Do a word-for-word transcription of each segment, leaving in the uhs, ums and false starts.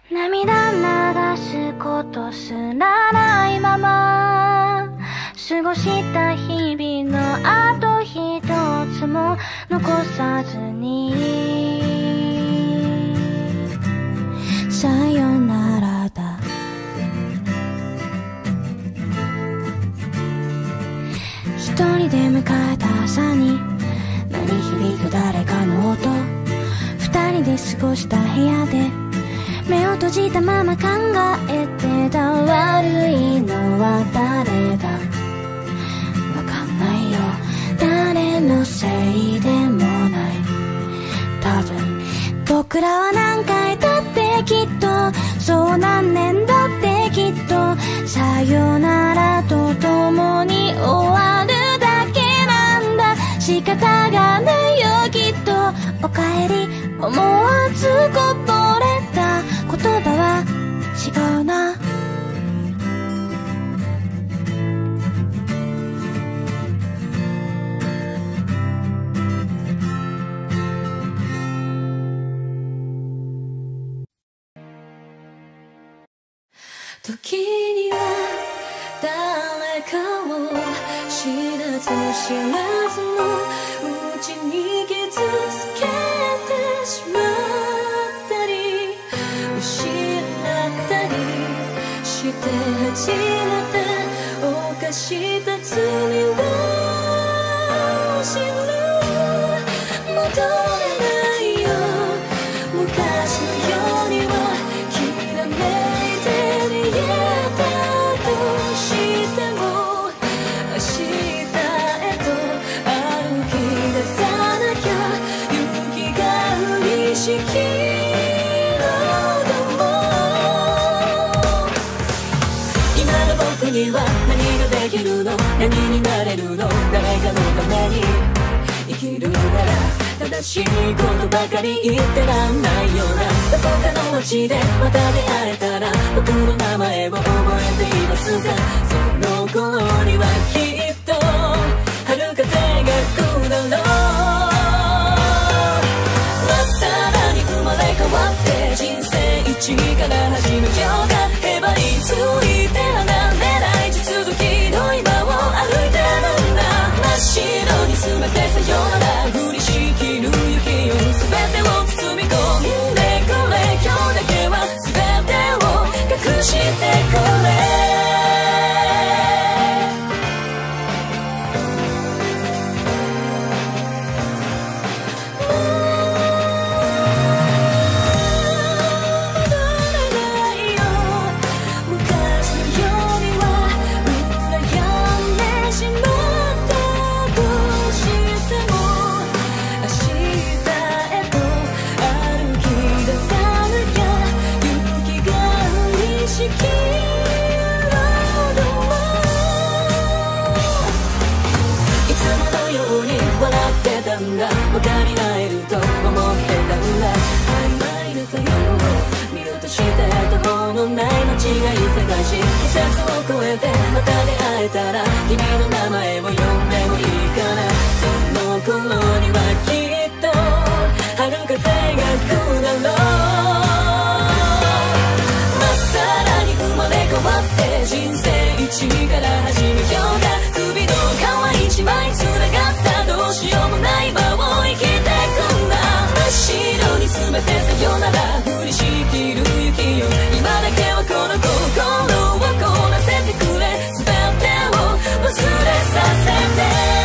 涙流すことすらないまま過ごした日々のあと一つも残さずにさよならだ。一人で迎えた朝に鳴り響く誰かの音、二人で過ごした部屋で目を閉じたまま考えてた。悪いのは誰だわかんないよ。誰のせいでもない。多分僕らは何回だってきっと、そう何年だってきっと、さよならとともに終わるだけなんだ。仕方がないよきっと。おかえり思わずこぼれた言葉は違うな。時には誰かを知らず知らずのうちに傷つけてしまったり失ったりして初めて犯した罪を知る。戻れないよ昔のようにはきらめいて見えたとしても明日へと歩き出さなきゃ雪が降りしきるのも今の僕には何ができるの、何になれるの、誰かのために生きるなら正しいことばかり言ってらんないような。どこかの街でまた出会えたら僕の名前を覚えていますか。その頃にはきっと春風が吹くだろう。まっさらに生まれ変わって人生一から始めようか。へばりついて離れない地続きの今を歩いてるんだ。真っ白に全てさよなら降りしきる雪よ全てを包み込んでくれ。今日だけは全てを隠してくれ。バカになえると思ってたんだ。曖昧な作業を見落として途方のない間違い探し、季節を越えてまた出会えたら君の名前を呼んでもいいかな。その頃にはきっと春風が吹くだろう。まっさらに生まれ変わって人生一から始めようか。首の皮一枚つながったどうしようもない場を生きてくんだ。真っ白に全てさよなら降りしきる雪よ今だけはこの心を凍らせてくれ。全てを忘れさせて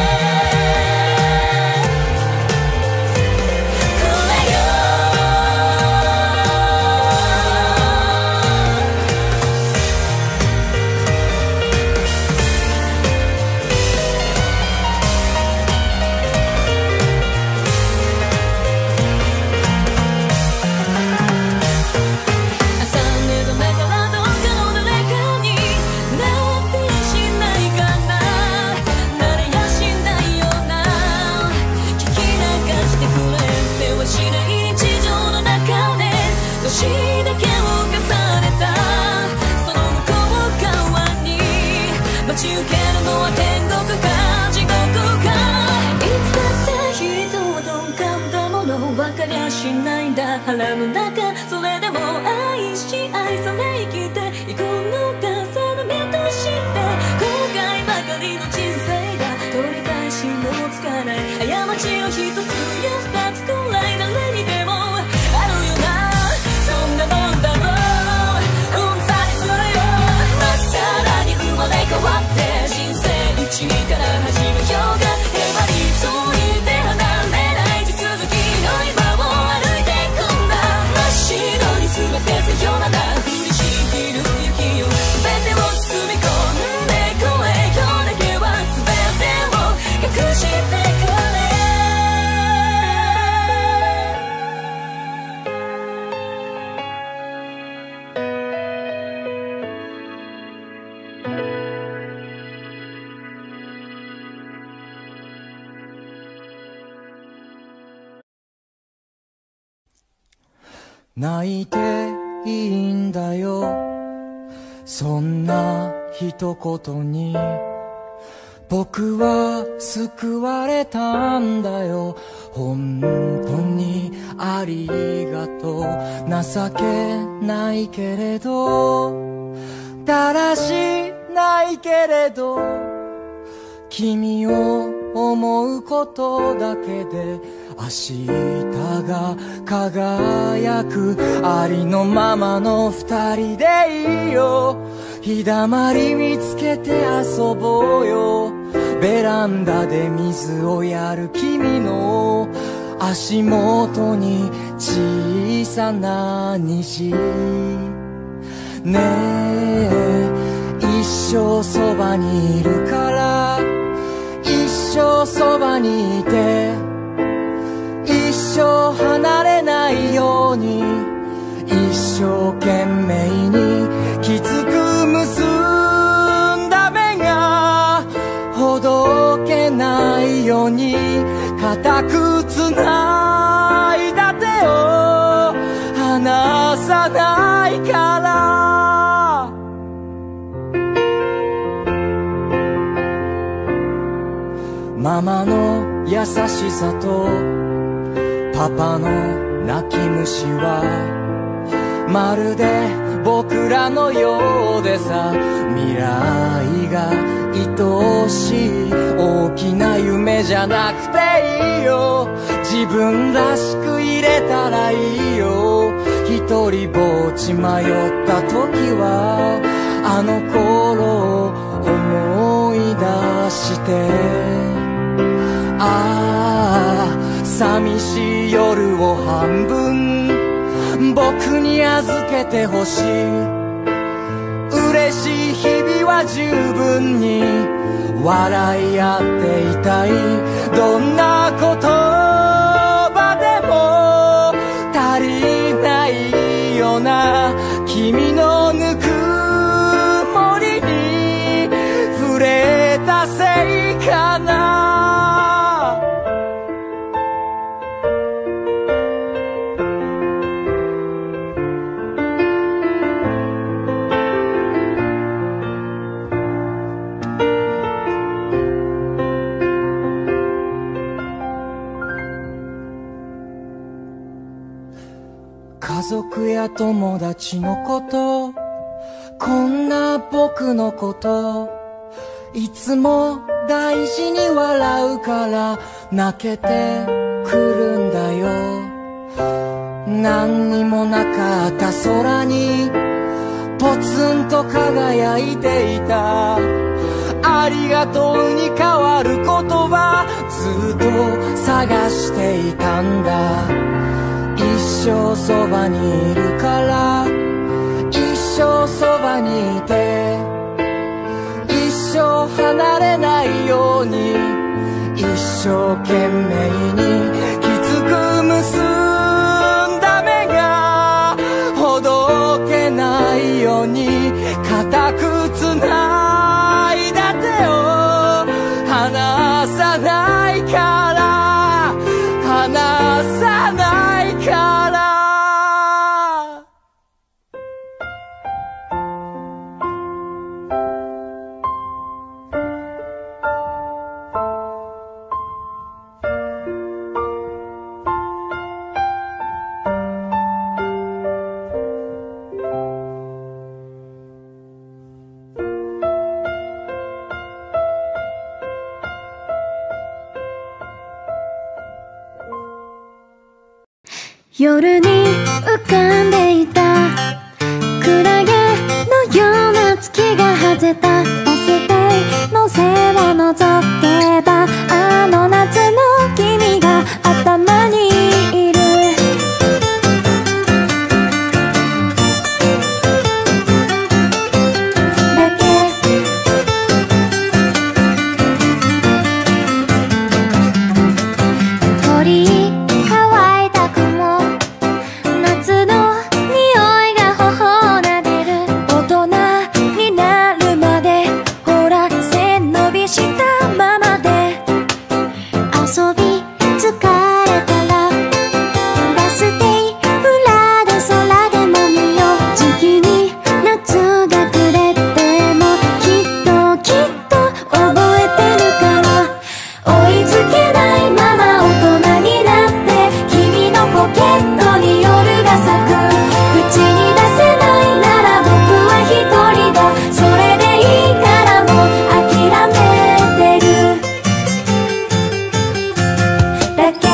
年だけを重ねたその向こう側に待ち受けるのは天国か地獄か。いつだって人は鈍感だもの分かりゃしないんだ腹の中それでも愛し愛され生きていくのか定めとして後悔ばかりの人生が取り返しのつかない過ちを一つや二つくらい誰にでもあるよなそんなもんだろううんざりするよまっさらに生まれ変わって人生一から始めようがへばりついて離れない地続きの今を歩いていくんだ真っ白に全てさよなら降りしきる雪よ全てを包み込んでこれよだけは全てを隠してくれ泣いていいんだよそんな一言に僕は救われたんだよ本当にありがとう情けないけれどだらしないけれど君を思うことだけで明日が輝くありのままの二人でいいよ日だまり見つけて遊ぼうよベランダで水をやる君の足元に小さな虹ねえ一生そばにいるから一生そばにいて一生離れないように一生懸命にきつく結んだ目がほどけないように固くつないだ手を離さないからママの優しさとパパの泣き虫はまるで僕らのようでさ未来が愛しい大きな夢じゃなくていいよ自分らしく入れたらいいよ一人ぼっち迷った時はあの頃を思い出してああ寂しい夜を半分僕に預けてほしい嬉しい日々は十分に笑い合っていたいどんな言葉でも足りないような君のぬくもりに触れたせいかな家族や友達のことこんな僕のこといつも大事に笑うから泣けてくるんだよ何にもなかった空にポツンと輝いていたありがとうに変わる言葉ずっと探していたんだ一生そばにいるから一生そばにいて一生離れないように一生懸命にきつく結んだ目がほどけないように固くつないだ手を離さないから離さないから夜に浮かんでいたクラゲのような月が外れたバス停の背を覗けばあの夏の君が頭にいるだけ鳥居乾いた雲夏の匂いが頬なでる大人になるまでほら背伸びしたままで遊び疲れたらバス停裏で空でも見よう時期に夏が暮れてもきっときっと覚えてるから追いつけないまま大人になって君のポケットに夜が咲く口に出せないなら僕は一人だそれでいいからもう諦めてるだけ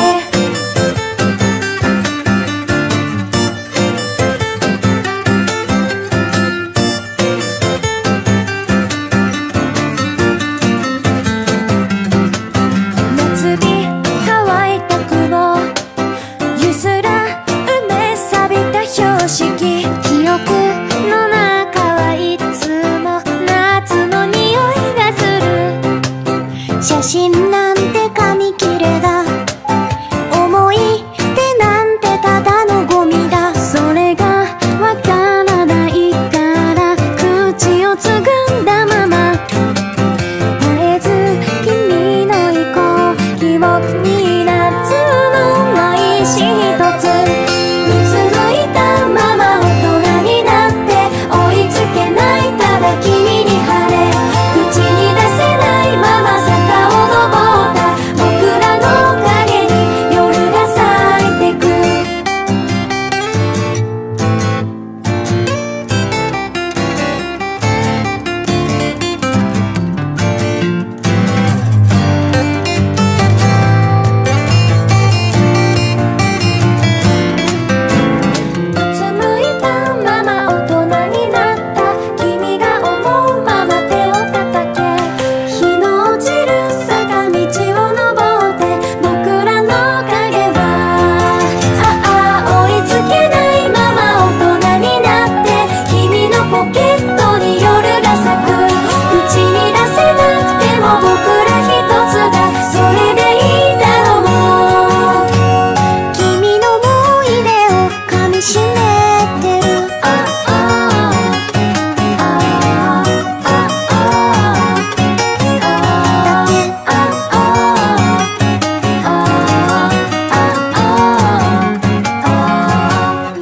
夏日乾いた雲ゆすら埋め錆びた標識記憶の中はいつも夏の匂いがする写真なんて紙切れだ思い出なんてただのゴミだそれがわからないから口をつぐんだまま絶えず君の移行記憶に夏のないし一つうつむいたまま大人になって追いつけないただ君に晴れ口に出せないまま坂を登った僕らの影に夜が咲いてくうつむいたまま大人になった君が思うまま手を叩け日の落ちる坂道を登って僕らの影はああ追いつけないまま大人になって君のポケットに夜が咲く口に出せなくても僕ら一つだそれでいいだろうもう君の思い出を噛みしめてるあああああだけああああ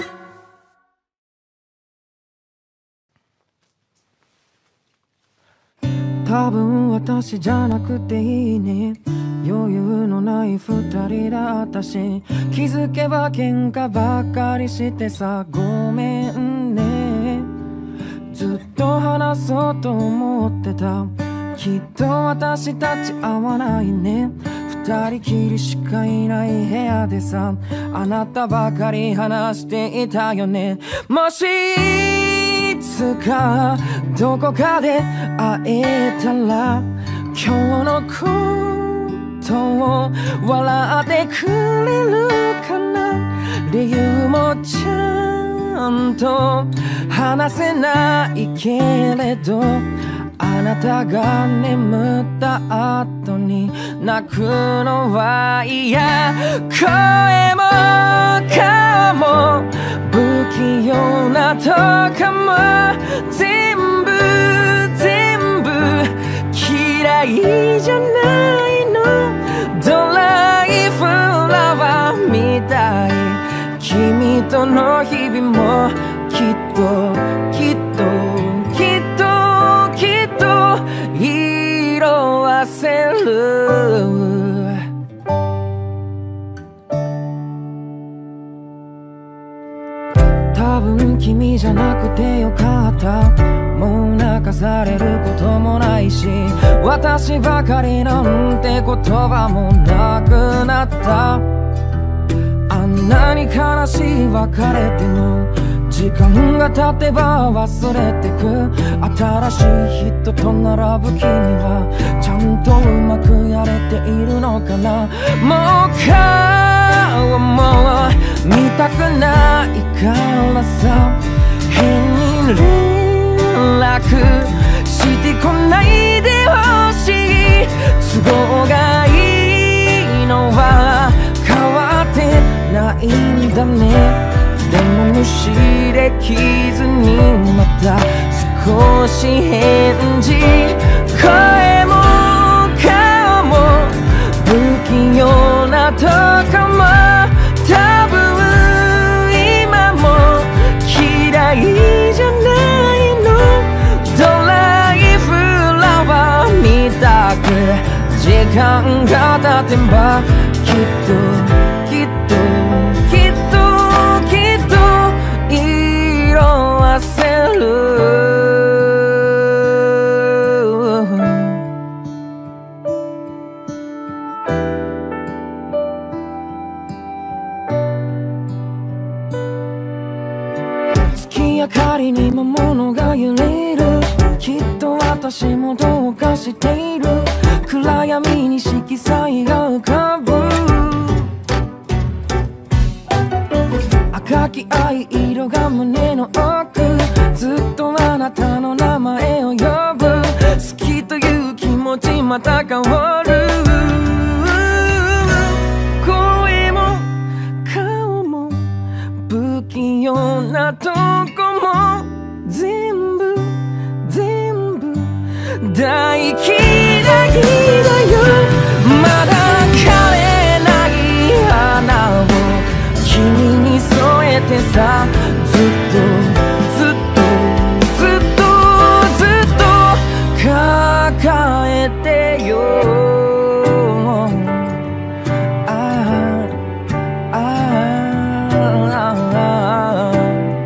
多分私じゃなくていいね余裕のない二人だったし気づけば喧嘩ばっかりしてさごめんねずっと話そうと思ってたきっと私たち合わないね二人きりしかいない部屋でさあなたばかり話していたよねもしいつかどこかで会えたら今日のことを笑ってくれるかな理由もちゃんと話せないけれどあなたが眠った後に泣くのは嫌声も顔も不器用なとかも全部全部嫌いじゃないのドライフラワーみたい君との日々もきっときっときっときっと色あせる多分君じゃなくてよかったもう泣かされることもないし私ばかりなんて言葉もなくなったあんなに悲しい別れても時間が経てば忘れてく。新しい人と並ぶ君はちゃんとうまくやれているのかな。もう顔も見たくないからさ、変に連絡してこないでほしい。都合がいいのは変わってないんだね。でも無視できずにまた少し返事。声も顔も不器用なとこも多分今も嫌いじゃないの。ドライフラワーみたく時間が経てばきっときっときっときっと色あせる。月明かりにも物が揺れる。きっと私もどうかしている。暗闇に色彩が浮かぶ。赤き愛色が胸の奥。ずっとあなたの名前を呼ぶ。好きという気持ちまた変わる。声も顔も不器用なとこも全部全部大嫌いだよ。まだ枯れない花を君に添えてさ、ずっとずっとずっとずっと抱えてよ。ああああ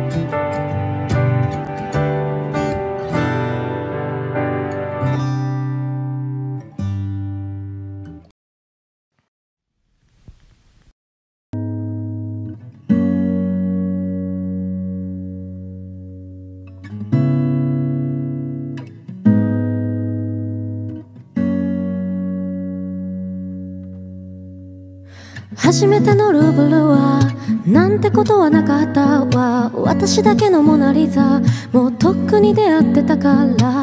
初めてのルーブルはなんてことはなかったわ。私だけのモナリザ、もうとっくに出会ってたから。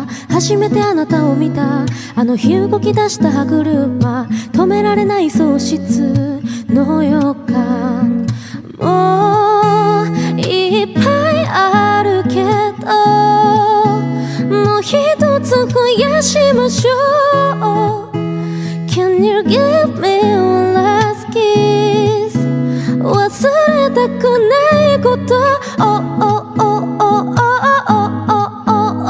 初めてあなたを見たあの日動き出した歯車、止められない喪失の予感。もういっぱいあるけどもう一つ増やしましょう。 Can you give me one last kiss? 忘れたくないこと、oh, oh, oh, oh, oh, oh,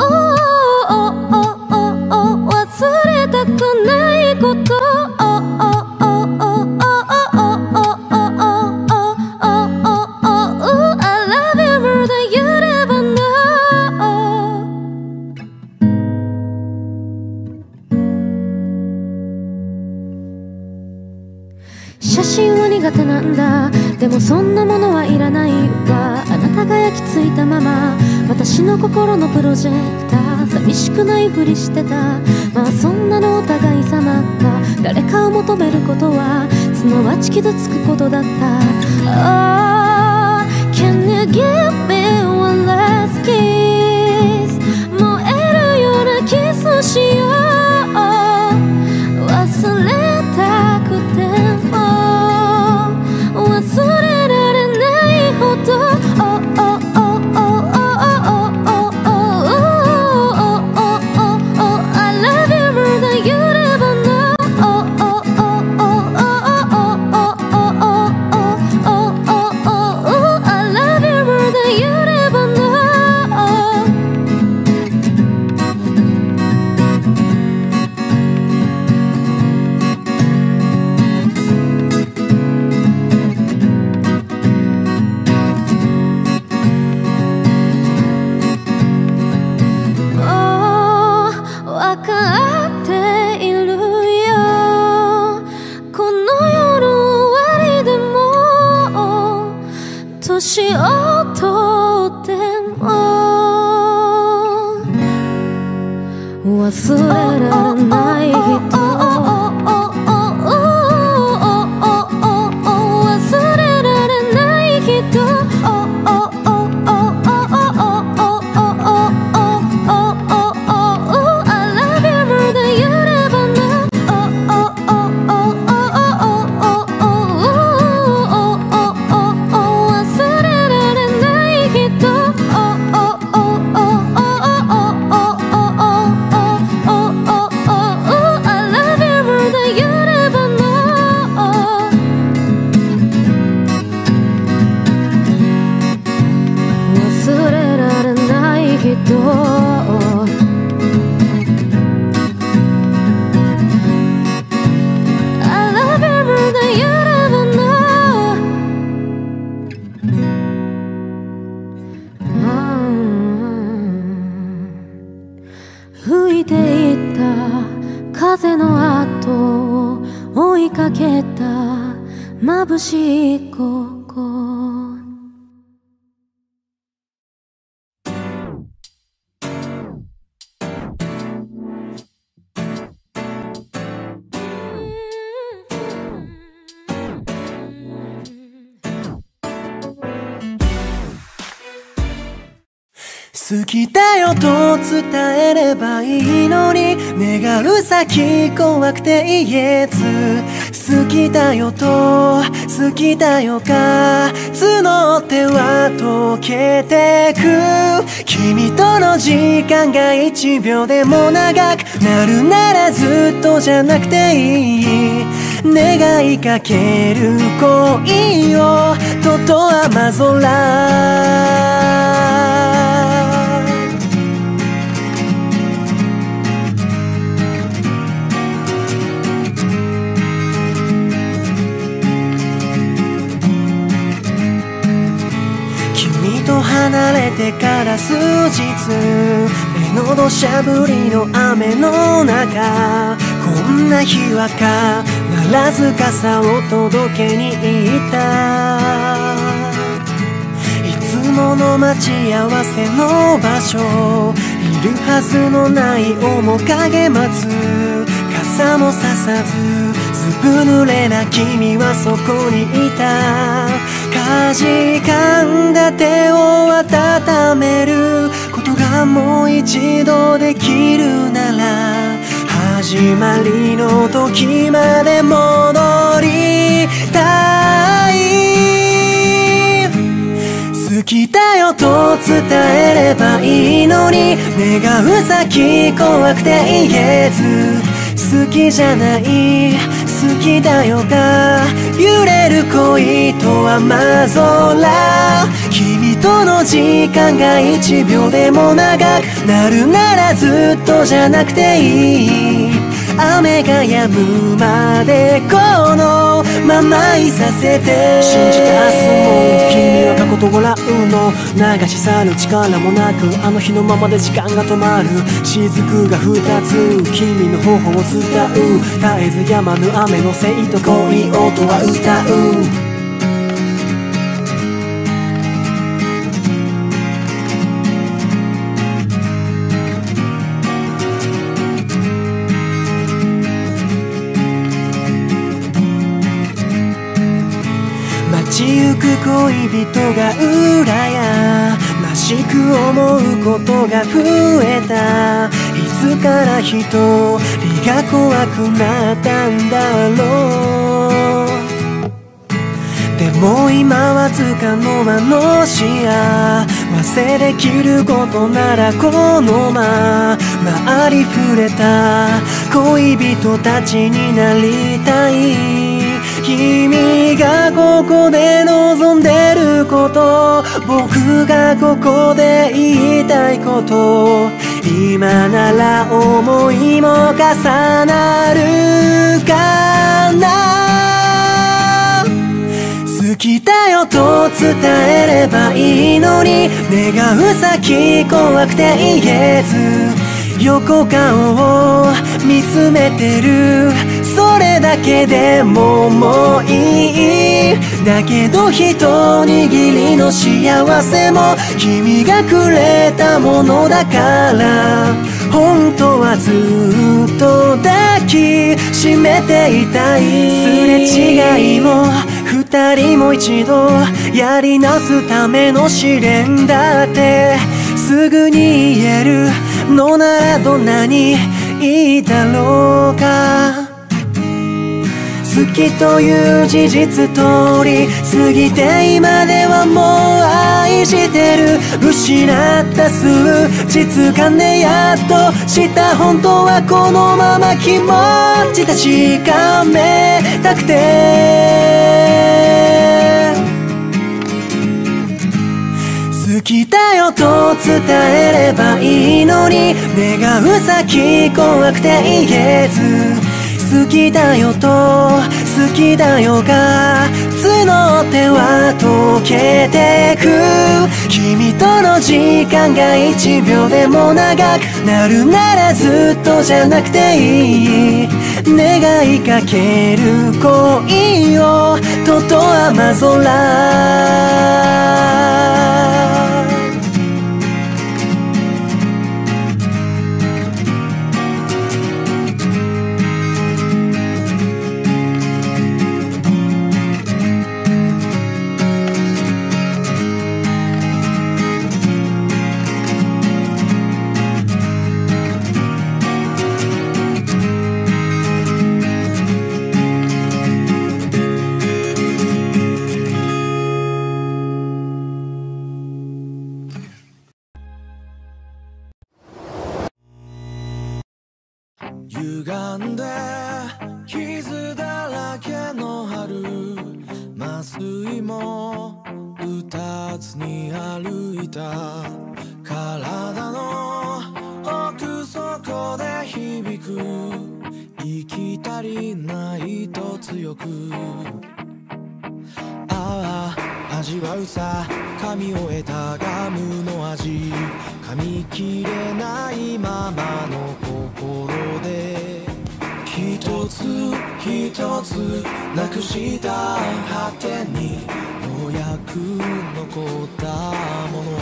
oh, oh, 忘れたくないこと、oh, oh, oh, oh, oh, I love you more than you ever know. 写真は苦手なんだ、でもそんなものはいらないわ。あなたが焼き付いたまま私の心のプロジェクター、寂しくないふりしてた。まあそんなのお互い様か。誰かを求めることはすなわち傷つくことだった。 Oh, can you give me one last kiss? 燃えるようなキスしよう。忘れたくても忘れられないほど、 Oh, oh, oh, oh, oh, oh, oh, oh, I love you more than you ever know. Oh, oh, oh, oh, oh, oh, oh, oh, oh, oh, 年をとっても忘れられない人、忘れられない人、吹いていった風の後を追いかけた眩しい午後、 好きだよと伝えればいいのに、願う先怖くて言えず、好きだよと好きだよが募っては溶けてく、君との時間が一秒でも長くなるならずっとじゃなくていい、願いかける恋をとと雨空、君と離れてから数日、目の土砂降りの雨の中、こんな日は変わらず傘を届けに行った、いつもの待ち合わせの場所、いるはずのない面影待つ、傘もささずずぶ濡れな君はそこにいた、かじかんだ手を温めることがもう一度できるなら、始まりの時まで戻りたい、好きだよと伝えればいいのに、願う先怖くて言えず、好きじゃない好きだよが揺れる恋と雨空、君との時間が一秒でも長くなるならずっとじゃなくていい、雨が止むまでこのままいさせて、信じた明日も君は過去と笑うの、流し去る力もなくあの日のままで時間が止まる、雫が二つ君の頬を伝う、絶えず止まぬ雨のせいと恋をとは歌う、街行く恋人が羨ましく思うことが増えた、いつから一人が怖くなったんだろう、でも今はつかの間の視野、忘れきることならこのままありふれた恋人たちになりたい、君がここで望んでること、僕がここで言いたいこと、今なら思いも重なるかな、好きだよと伝えればいいのに、願う先怖くて言えず、横顔を見つめてる、それだけでももういい、だけど一握りの幸せも君がくれたものだから、本当はずっと抱きしめていたい。すれ違いも二人も一度やり直すための試練だってすぐに言えるのならどんなにいいだろうか。好きという事実通り過ぎて今ではもう愛してる。失った数日間でやっと知った本当はこのまま気持ち確かめたくて、好きだよと伝えればいいのに願う先怖くて言えず、好きだよと好きだよが募っては溶けてく。君との時間が一秒でも長くなるならずっとじゃなくていい。願いかける恋をとと雨空。 歪んで傷だらけの春、麻酔も打たずに歩いた。体の奥底で響く息足りないと強く、ああ味わうさ噛み終えたガムの味、噛み切れないままの心で一つ一つなくした果てにようやく残ったもの、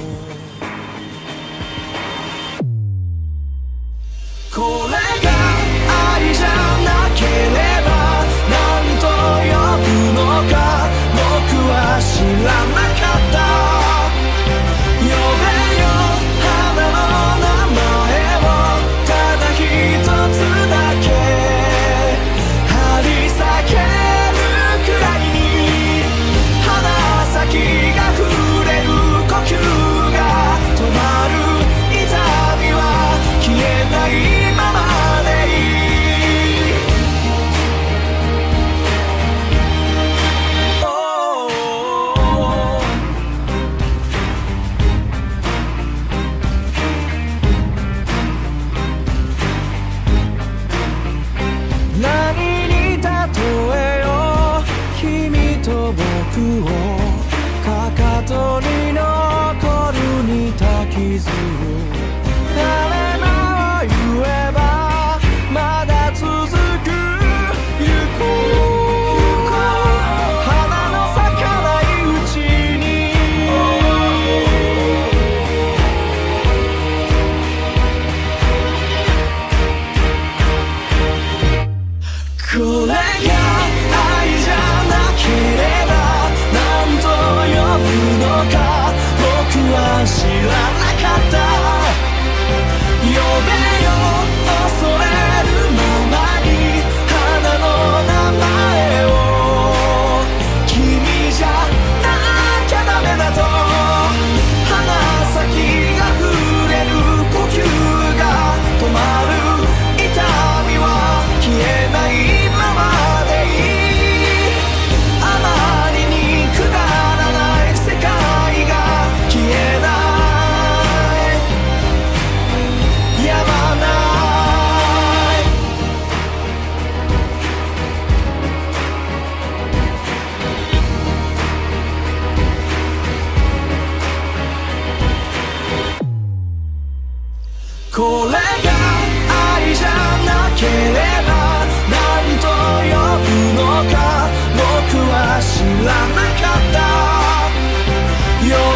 これが愛じゃなければ何と呼ぶのか僕は知らなかった。呼べよ花の名前をただ一つだけ張り裂けるくらいに、鼻先が触れる呼吸が止まる痛みは消えないままでいい。何に例えよう君と僕を、かかとに残る似た傷を誰も言えばまだ続く行こう、花の咲かないうちにこれが愛じゃなければ何と呼ぶのか僕は知らなかった。呼べよ恐れるままに花の名前を、君じゃなきゃダメだと鼻先が触れる呼吸が止まる痛みは消えないままでいい。あまりにくだらない世界が消えないやまない。これが愛じゃなければ何と呼ぶのか僕は知らなかった。呼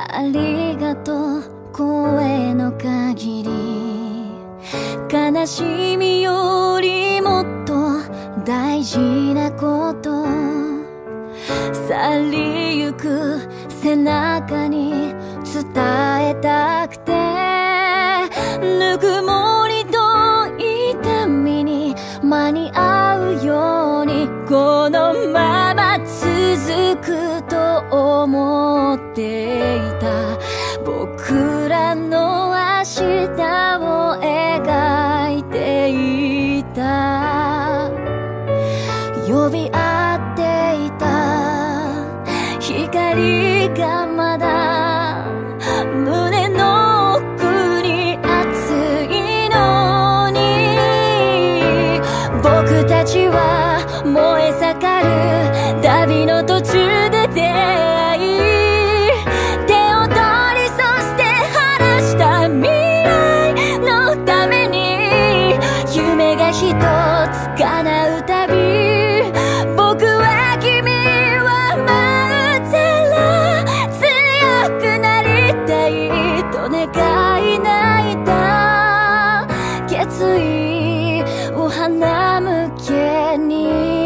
ありがとう声の限り、悲しみよりもっと大事なこと、去りゆく背中に伝えたくて、ぬくもりと痛みに間に合うようにこのまま続くと思っていた。僕らの明日を描いていた。呼び合っていた光がまだ胸の奥に熱いのに、僕たちは燃え盛る旅の途中で出会い、手を取りそして話した未来のために、夢が一つ叶うたび、僕は君は待ってら強くなりたいと願い泣いた決意を花向けに、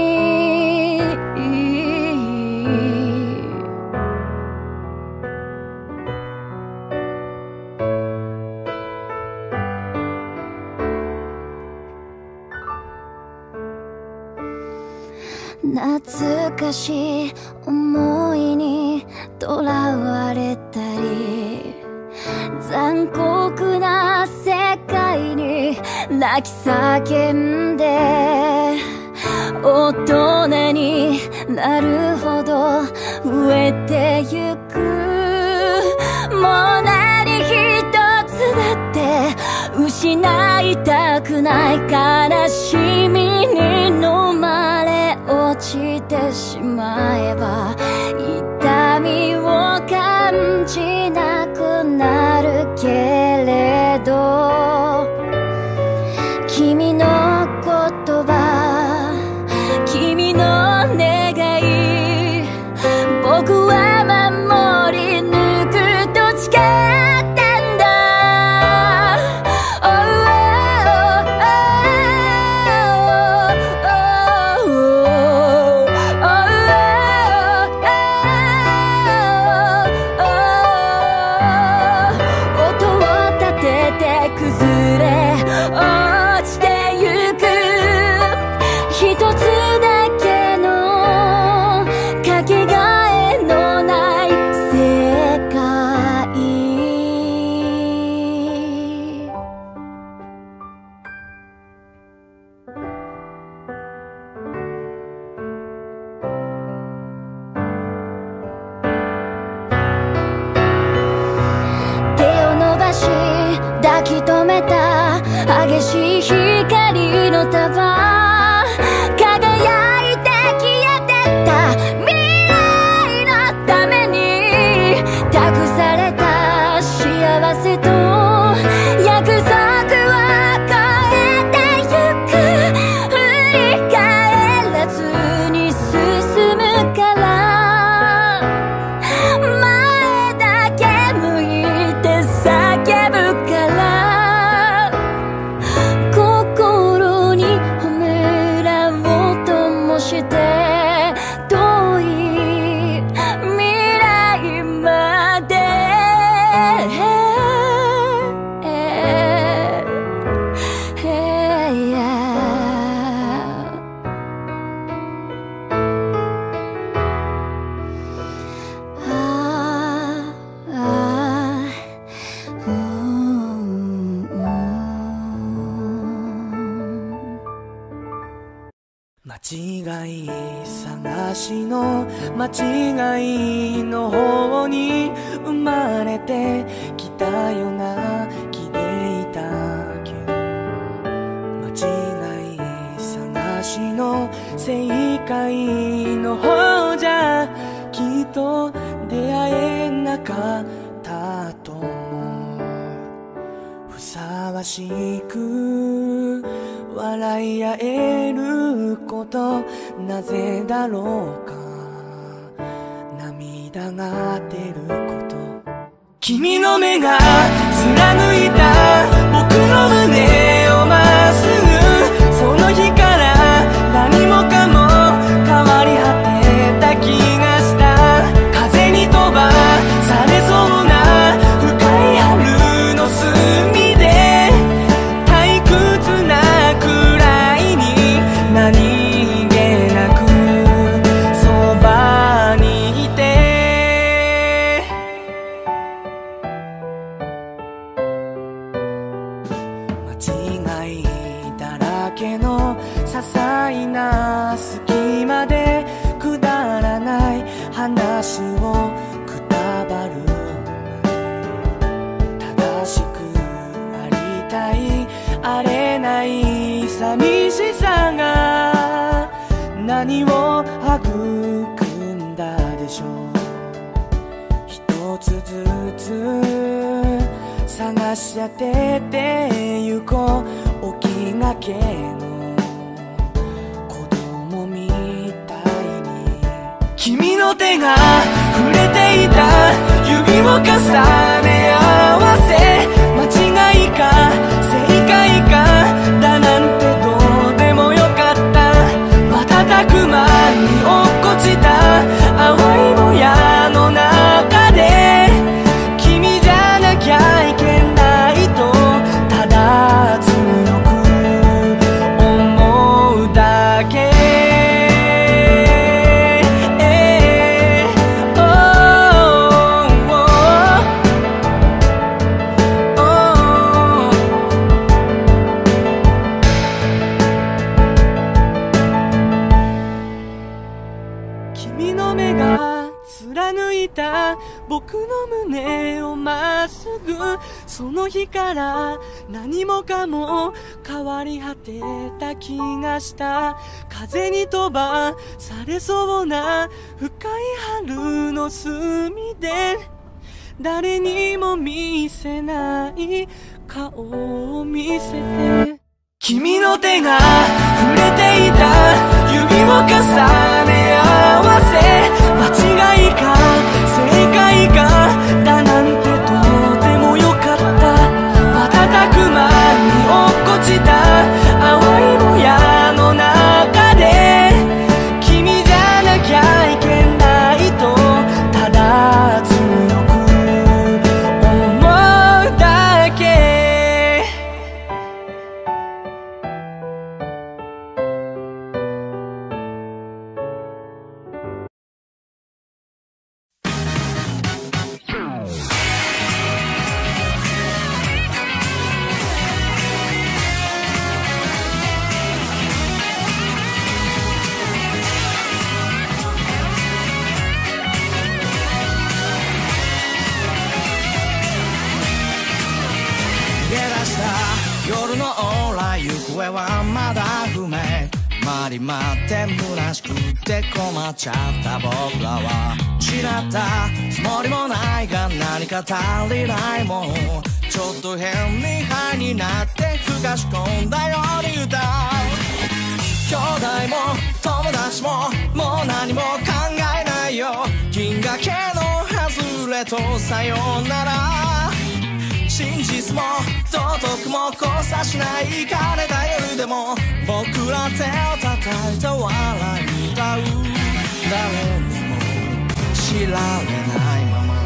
懐かしい思いにとらわれたり、残酷な世界に泣き叫んで、大人になるほど増えてゆく、もう何一つだって失いたくない、悲しみに飲まれ落ちてしまえば痛みを感じなくなるけれど、君の言葉、君の願い、僕は守り抜くと誓ったんだ。崩れ落ちてゆく一つだけのかけがえのない世界、手を伸ばし抱き留めた激しい光の束、輝いて消えてった未来のために、託された幸せと約束は超えてゆく、振り返らずに進むから、前だけ向いて叫ぶから、心に褒めらを灯して遠い未来まで、 間違い探しの間違いの方に生まれてきたような気でいたけど、間違い探しの正解の方じゃきっと出会えなかったと思う。ふさわしく笑い合えることなぜだろうか、涙が出ること君の目が貫いた僕の胸をまっすぐ、その日から何もかも変わり果てた気がした。風に飛ばされそうな深い春の隅で退屈なくらいに何気なくそばにいて、間違いだらけの些細な隙間でくだらない話をくたばる。正しくありたいあれない寂しさが何を育んだでしょう。一つずつ探し当ててゆこう、起きがけの子供みたいに。君の手が触れていた指を重ね合わせ、間違いか正解かだなんてどうでもよかった。瞬く間に落っこちた淡いもやの中で君じゃなきゃいけないとただ強く思うだけ。君の目が貫いた僕の胸をまっすぐ、その日から何もかも変わり果てた気がした。風に飛ばされそうな深い春の隅で誰にも見せない顔を見せて、君の手が触れていた指を重ね合わせ、間違いか正解かだなんてどうでもよかった。瞬く間に落っこちた淡いもやの中で君じゃなきゃいけないとただ強く思うだけ。 夜の往来行方はまだ不明。回り回って虚しくて困っちゃった僕らは失ったつもりもないが何か足りないもん。ちょっと変にハイになってふかし込んだように歌う。兄弟も友達ももう何も考えないよ。銀河系の外れとさよなら。真実も道徳も交差しない枯れた夜でも僕ら手を叩いて笑い歌う。誰にも知られないまま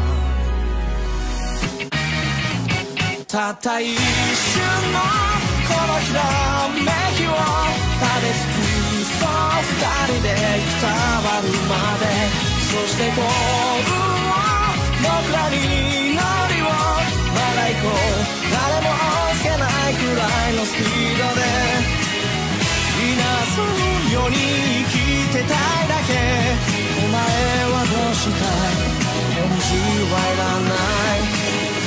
たった一瞬のこのひらめきを食べ尽くそう二人で伝わるまで。そしてゴールを僕らに祈りをまだ行こう。誰もつけないくらいのスピードでいなそうように生きてたいだけ。お前はどうしたい？返事はいらない。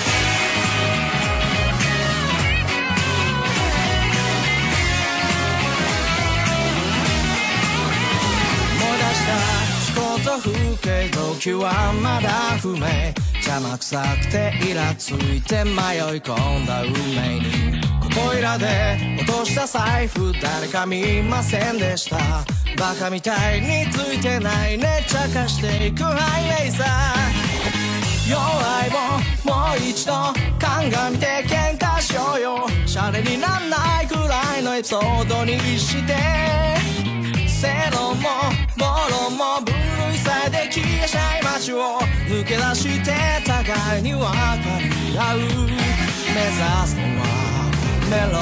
思い出した思考と風景動機はまだ不明。邪魔くさくてイラついて迷い込んだ運命に。ここいらで落とした財布誰か見ませんでした。バカみたいについてないねちゃかしていくハイレーザー。弱いももう一度鑑みて喧嘩しようよ。シャレになんないくらいのエピソードにして正論も暴論も分類されて消えちゃい街を抜け出して互いに分かり合う。目指すのはメロン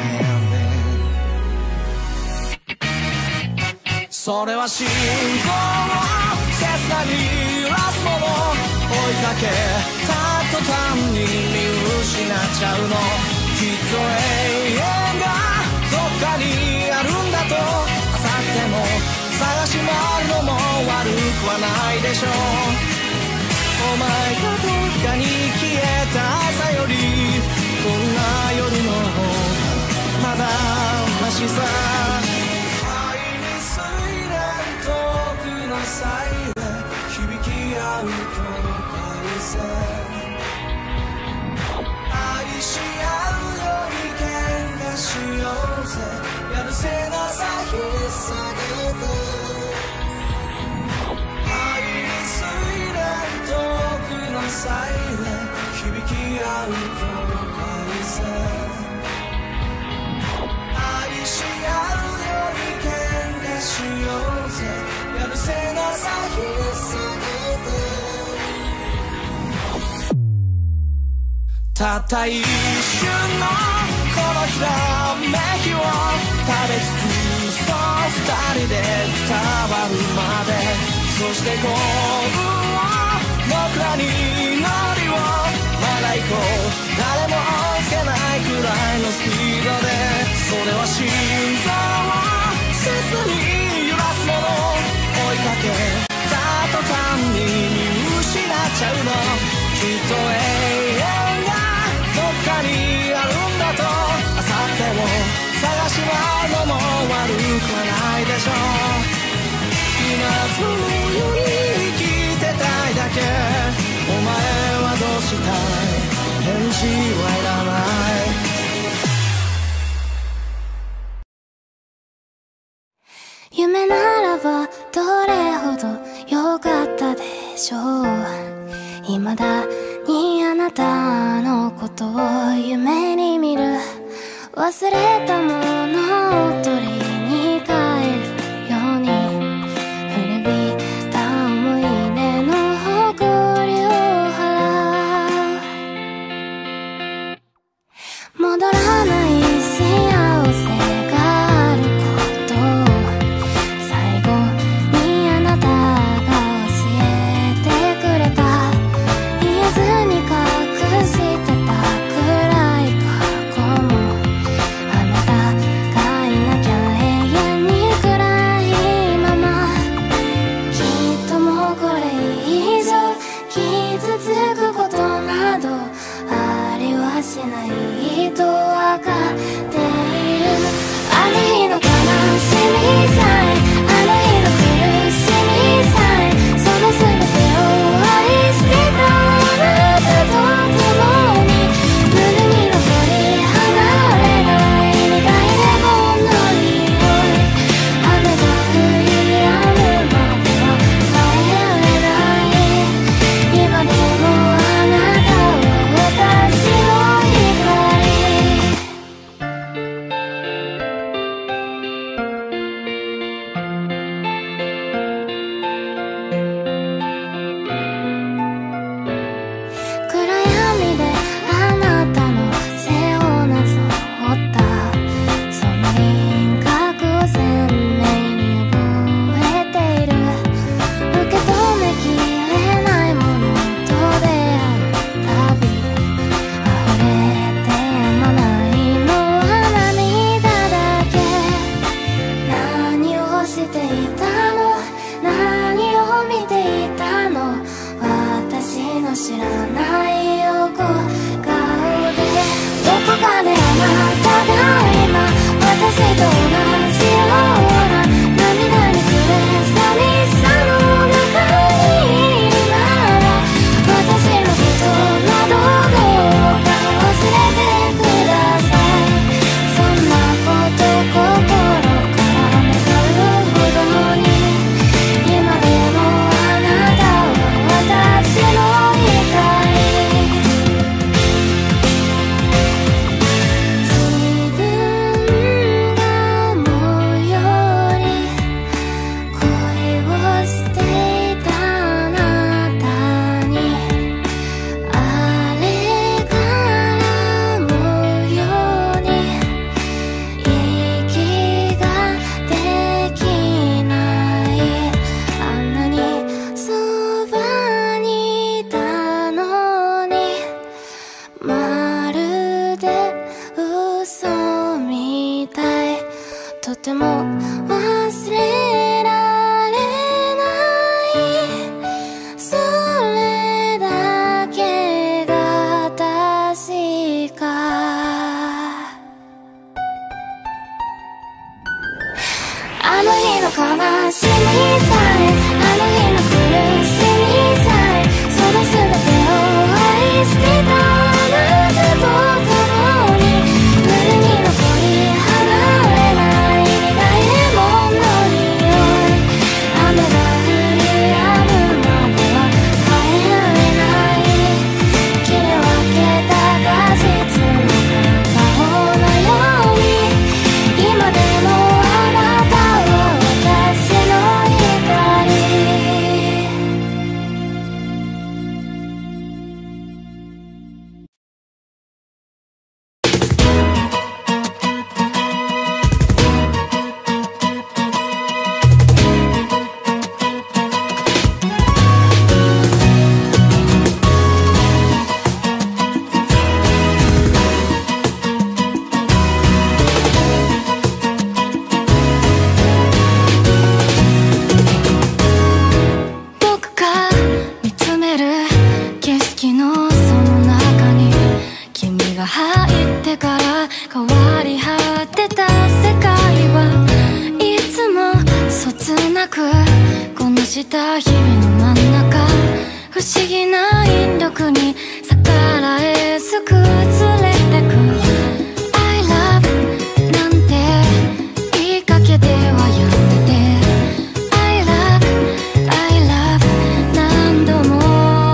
それは心臓を切なに揺らすもの。追いかけた途端に見失っちゃうの。きっと永遠がどっかにあるんだとあさっても探し回るのも悪くはないでしょう。お前がどっかに消えた朝よりこんな夜の方がまだマシさ。サイレン響き合う境界線。愛し合うより喧嘩しようぜ。やるせなさ引っ提げて愛に睡蓮遠くのサイレン響き合う境界線。愛し合うより喧嘩しようぜ。やるせなさ引っ提げてたった一瞬のこのひらめきを食べ尽くそう二人で伝わるまで。そして幸運を僕らに祈りをまだ行こう。誰もつけないくらいのスピードで。それは心臓を切に揺らすもの。追いかけた途端に見失っちゃうの。きっと永遠がどっかにあるんだとあさってを探し回るのも悪くはないでしょう。今そのように生きてたいだけ。お前はどうしたい。返事はいらない。 夢ならばどれほど良かったでしょう。未だにあなたのことを夢に見る。忘れたものを取りに帰るように古びた思い出の誇りを払う。戻らない幸せがあることを最後にあなたが教えてくれた。言えずに隠してた暗い過去もあなたがいなきゃ永遠に暗いまま。きっともうこれ以上傷つくことなどありはしないとわかっている。あの日の悲しみさえあの日の苦しみさえその全てを愛してたあなたと共に胸に残り離れない苦いレモンの匂い。雨が降り止むまでは帰れない。今でもあなたは私の光。暗闇であなたの背をなぞったその輪郭を鮮明に覚えている。受け止めきれないものと出会うたび溢れてやまないのは涙だけ。何をしていたの何を見ていたの私の知らない横顔で。どこかであなたが今私と同じような涙に暮れ寂しさの中にいるなら私のことなどどうか忘れてください。そんなこと心から願うほどに今でもあなたは私の光。 変わり果てた世界はいつもそつなくこなした日々の真ん中、不思議な引力に逆らえすくずれてく I love なんて言いかけてはやめて I love I love 何度も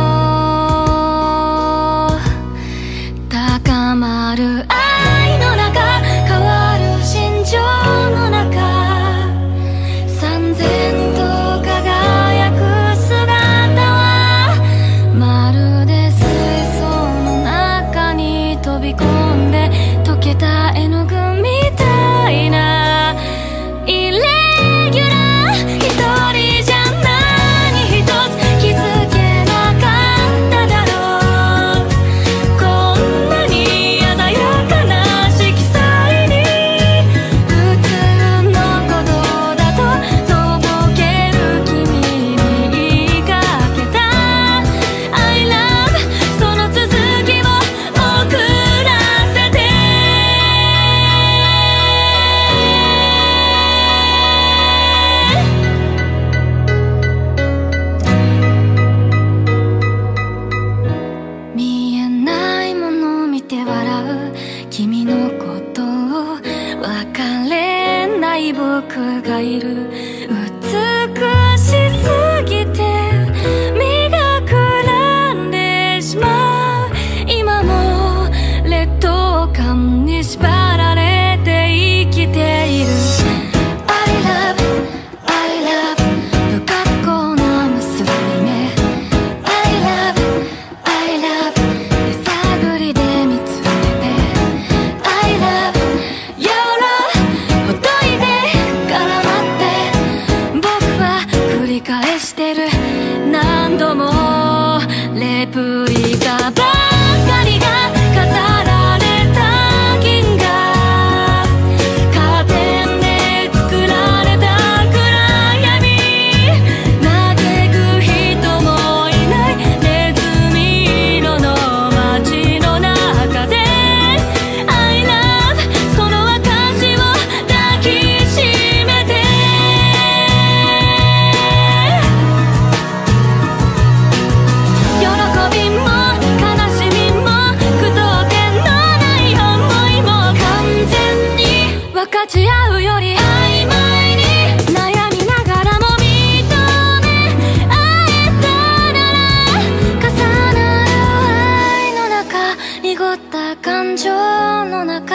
高まる愛の中、変わる心情の中、三千と輝く姿はまるで水槽の中に飛び込んで溶けた絵の具みたいなイレギュラー、一人じゃ何一つ気づけなかっただろう。こんなに鮮やかな色彩に普通のことだととぼける君に言いかけた I love その続きを送らせて。見えないものを見て笑う君のことを分かれない僕がいる。美しすぎて身がくらんでしまう。今も劣等感に縛られて生きている。 I love I love 不格好な結び目 I love I love 手探りで見つめて I love your love ほどいて絡まって僕は繰り返してる。何度もレプリカばかりが飾られた銀河、カーテンで作られた暗闇、嘆く人もいないネズミ色の街の中で I love その証を抱きしめて。喜びも悲しみも句読点のない思いも完全に分かち合うより曖昧に悩みながらも認め合えたなら、重なる愛の中、濁った感情の中、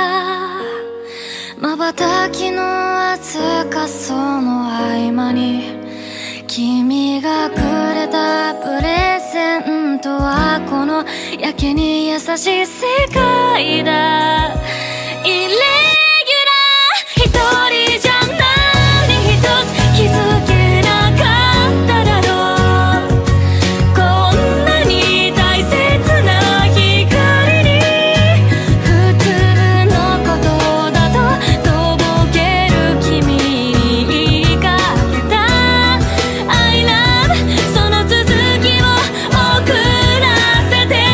瞬きのわずかその合間に君がくれたプレゼントはこのやけに優しい世界だ。イレギュラー、一人じゃ何一つ気づけなかっただろう。こんなに大切な光に普通のことだととぼける君に言いかけた I love その続きを送らせて。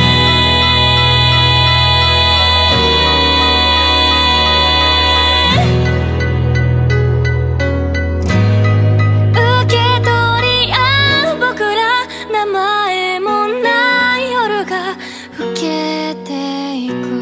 受け取り合う僕ら、名前もない夜が更けていく。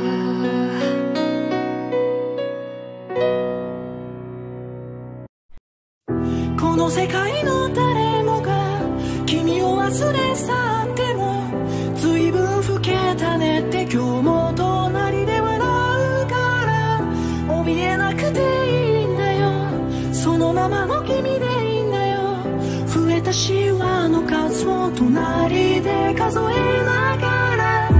この世界の誰もが君を忘れ去っても随分老けたねって今日も隣で笑うから怯えなくていいんだよ、そのままの君でいいんだよ。増えたシワの数を隣で数えながら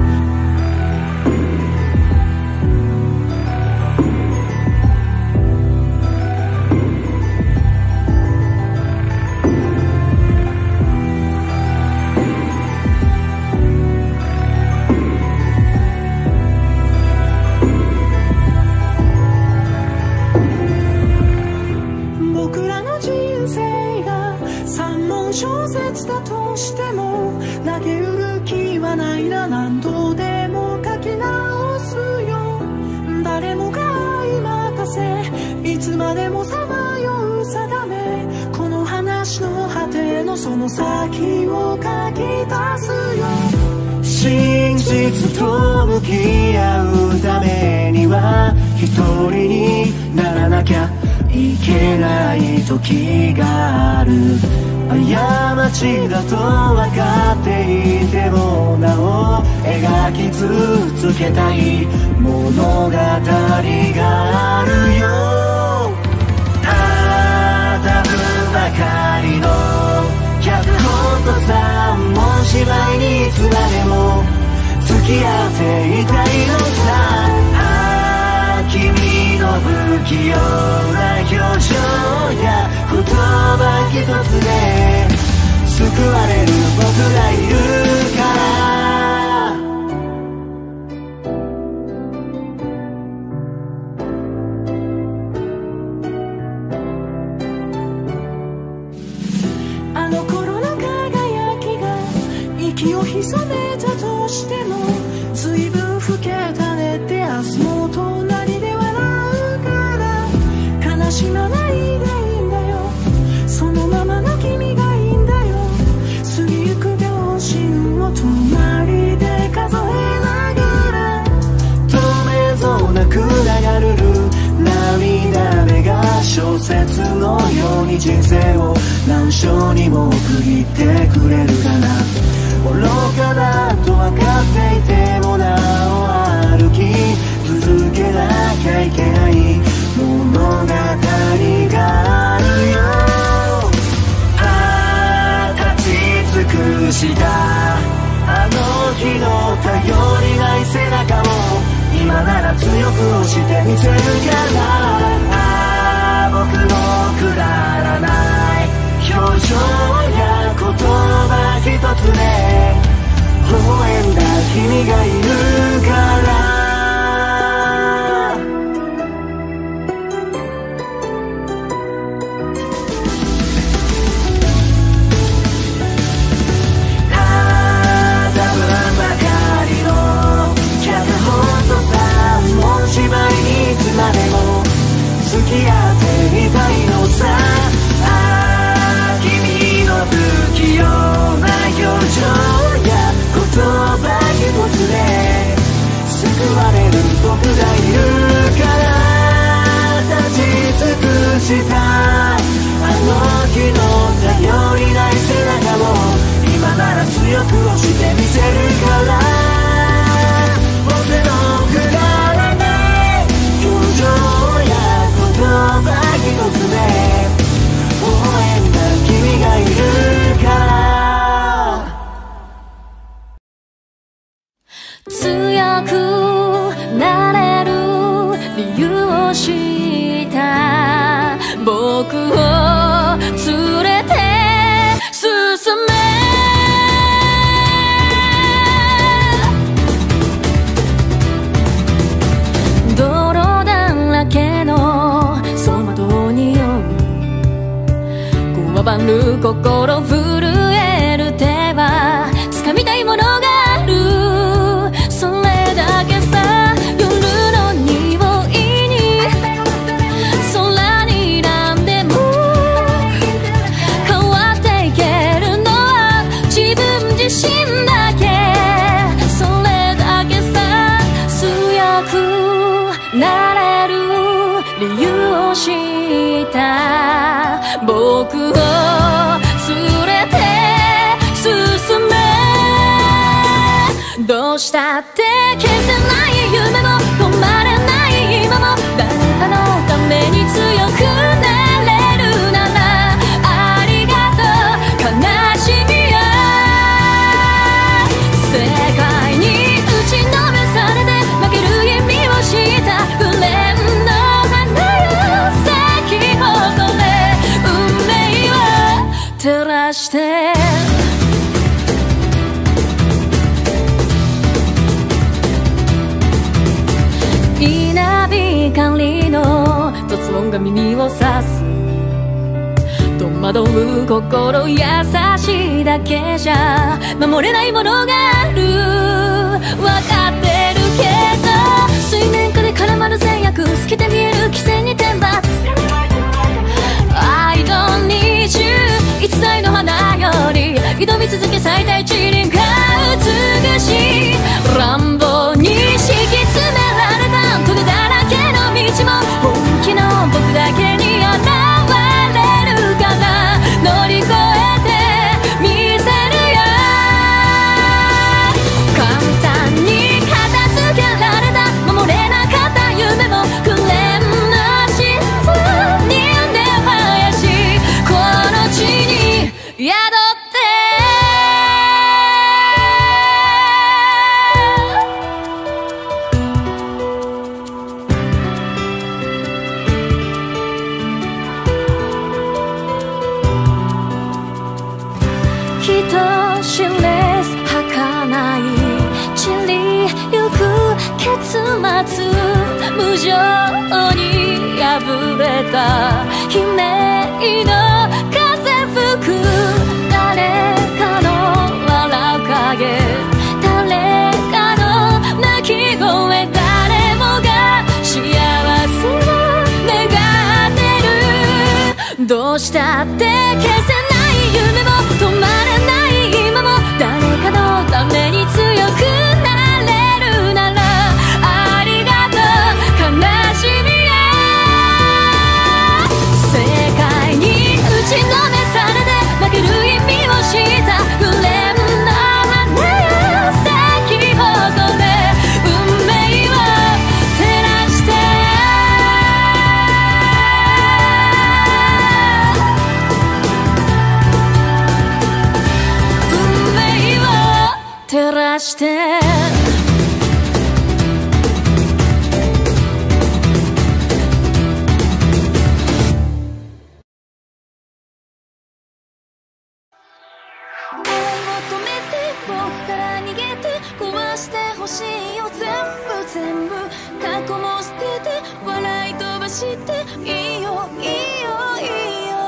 僕らの人生が三文小説だとしても投げ売る気は今でもさまよう定め、この話の果てのその先を書き出すよ。真実と向き合うためには一人にならなきゃいけない時がある。過ちだと分かっていてもなお描き続けたい物語があるよ。あたぶばかりの脚本と三文芝居にいつまでも付き合っていたいのさ。ああ君の不器用な表情や言葉一つで救われる僕がいるから。あの頃の輝きが息を潜めたとしても随分老けたねって明日も隣で笑うから悲しまないでいいんだよ。そのままの君がいいんだよ。過ぎゆく秒針を隣で数えながら透明度なく流れる涙目が小説のように人生を何章にも区切ってくれるかな。愚かだと分かっていてもなお歩き続けなきゃいけない物語があるよ。ああ立ち尽くしたあの日の頼りない背中を今なら強く押してみせるから。ああ僕のくだらない表情や言葉一つで微笑んだ君がいるから。あたぶんばかりの脚本と三文芝居にいつまでも付き合っていたいのさ。ああ君の不器用な表情や言葉一つで救われる僕がいるから。立ち尽くしたあの日の頼りない背中を今なら強く押してみせるから。僕のくだらない表情や言葉一つで微笑んだ君がいるから。 強くなれる理由を知った僕を連れて進め。泥だらけの走馬灯に酔うこわばる心震える手は掴みたいものがある。それだけさ。夜の匂いに空に何でも変わっていけるのは自分自身だけ。それだけさ。強くなれる理由を知った僕を連れて進め。どうしたって消せない夢も止まれない今も誰かのために強くなれるならありがとう悲しみや世界に打ちのめされて負ける意味を知ったフレンド花よ咲き誇れ運命を照らして稲光の雑音が耳を刺す戸惑う心優しいだけじゃ守れないものがある分かってるけど水面下で絡まる善悪透けて見える規制に天罰走りゆく結末、無情に破れた悲鳴の風吹く、誰かの笑う影、誰かの泣き声、誰もが幸せを願ってる。どうしたって消せない夢も止まらない今も、誰かのために強くなれるならありがとう悲しみへ。世界に打ちのめされて負ける意味を知ったフレンド花や咲き誇れ運命を照らして運命を照らして欲しいよ全部全部過去も捨てて笑い飛ばしていいよいいよいいよ。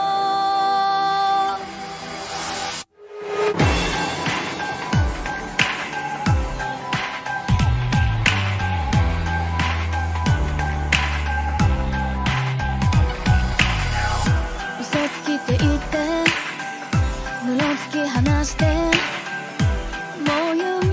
嘘つきって言ってのろつき話してもう夢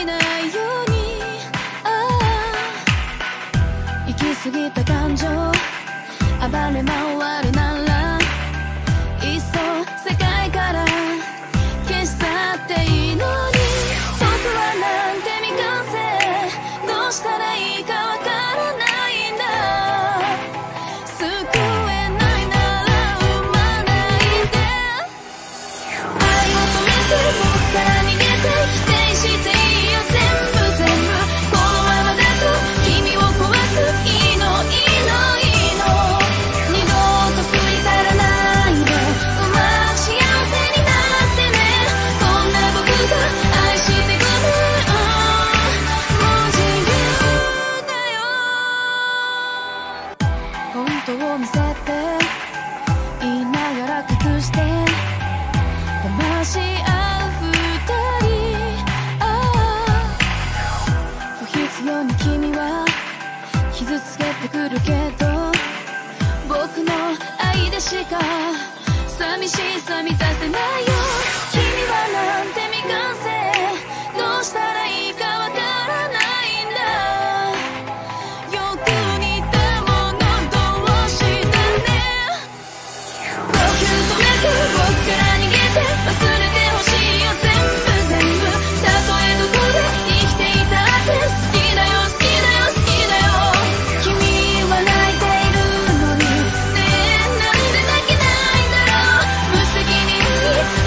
過ぎた感情暴れ回るならいっそ世界から消し去っていいのに、僕はなんて未完成、どうしたらいいかわからないんだ。救えないなら産まないで、愛を止めて僕から逃げて否定していいよ全部全部、このままだと君を壊す、いいのいいのいいの、二度と振り去らないでうまく幸せになってね、こんな僕が愛してごめん、もう自由だよ。本当を見せて言いながら隠して騙し合う二人、ああ不必要に君は傷つけてくるけど、僕の愛でしか寂しさ満たせないよ。君はなんて未完成、どうしたらいいかわからないんだ。よく似たものどうしたね、呼吸止めて僕から逃げて忘れてほしいよ全部全部、たとえどこで生きていたって好きだよ好きだよ好きだよ。君は泣いているのにねえ、なんで泣けないんだろう、無責任に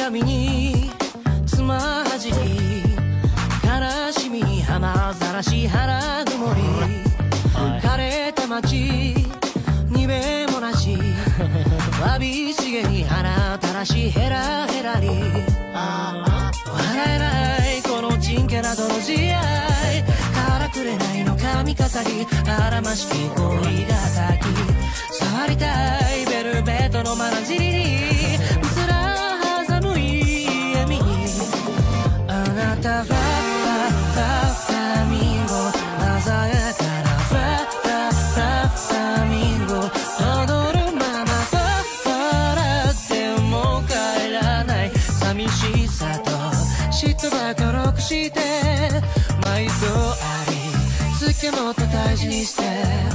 髪につまはじき悲しみに浜ざらし腹曇り枯れた街にべもなしわびしげに鼻たらしヘラヘラに笑えないこのちんけな泥仕合からくれないの髪飾りあらましき恋がたき触りたいベルベットのまなじりにうすら寒い笑みあなたはフラミンゴ鮮やかなフラフラフラフラミンゴ踊るまま笑っても帰らない寂しさと嫉妬ばかろくして毎度あり好きもっと大事にして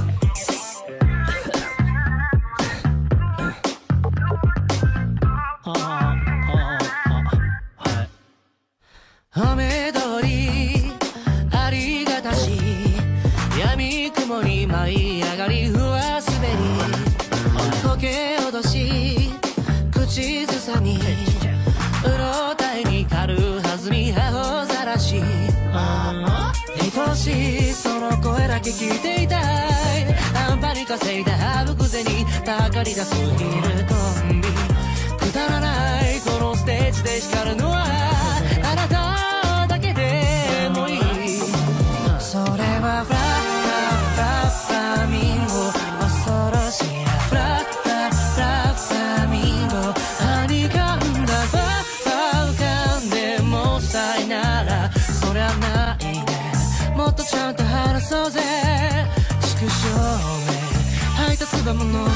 雨通りありがたし闇雲に舞い上がりふわ滑り苔落とし口ずさみうろたえに軽はずみ頬ざらし愛しいその声だけ聞いていたいあんぱに稼いだあぶくぜにたかり出すヒールコンビくだらないこのステージで光るのはあなただけでもいいそれはフラフラフラフラミンゴ恐ろしいなフラフラフラフラミンゴはにかんだフラフラ浮かんでもさいならそりゃないねもっとちゃんと話そうぜ畜生め配達場も飲まない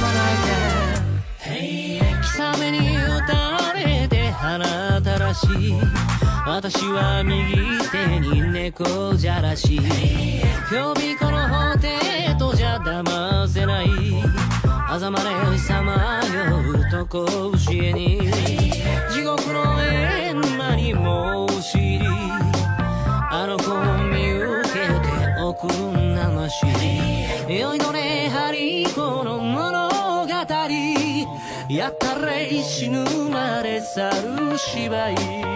で貴雨に打たれて鼻たらし私は右手に猫じゃらし予備この法廷とじゃ騙せないあまれさまようとこ教えに地獄の閻魔に申し入りあの子を見受けておくんなまし酔いのね張り子の物語やったれ死ぬまで去る芝居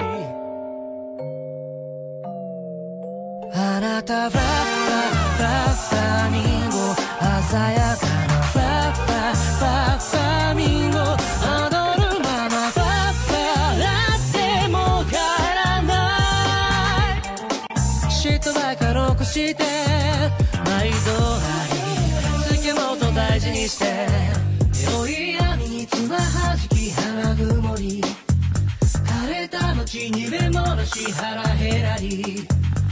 あなたフラフラフラフラミンゴ鮮やかなフラフラフラフラミンゴ踊るままフラフラだってもう帰らない嫉妬ばかろくして毎度あり好きもっと大事にして酔い闇につまはじき腹曇り枯れた街にべもなし腹減らり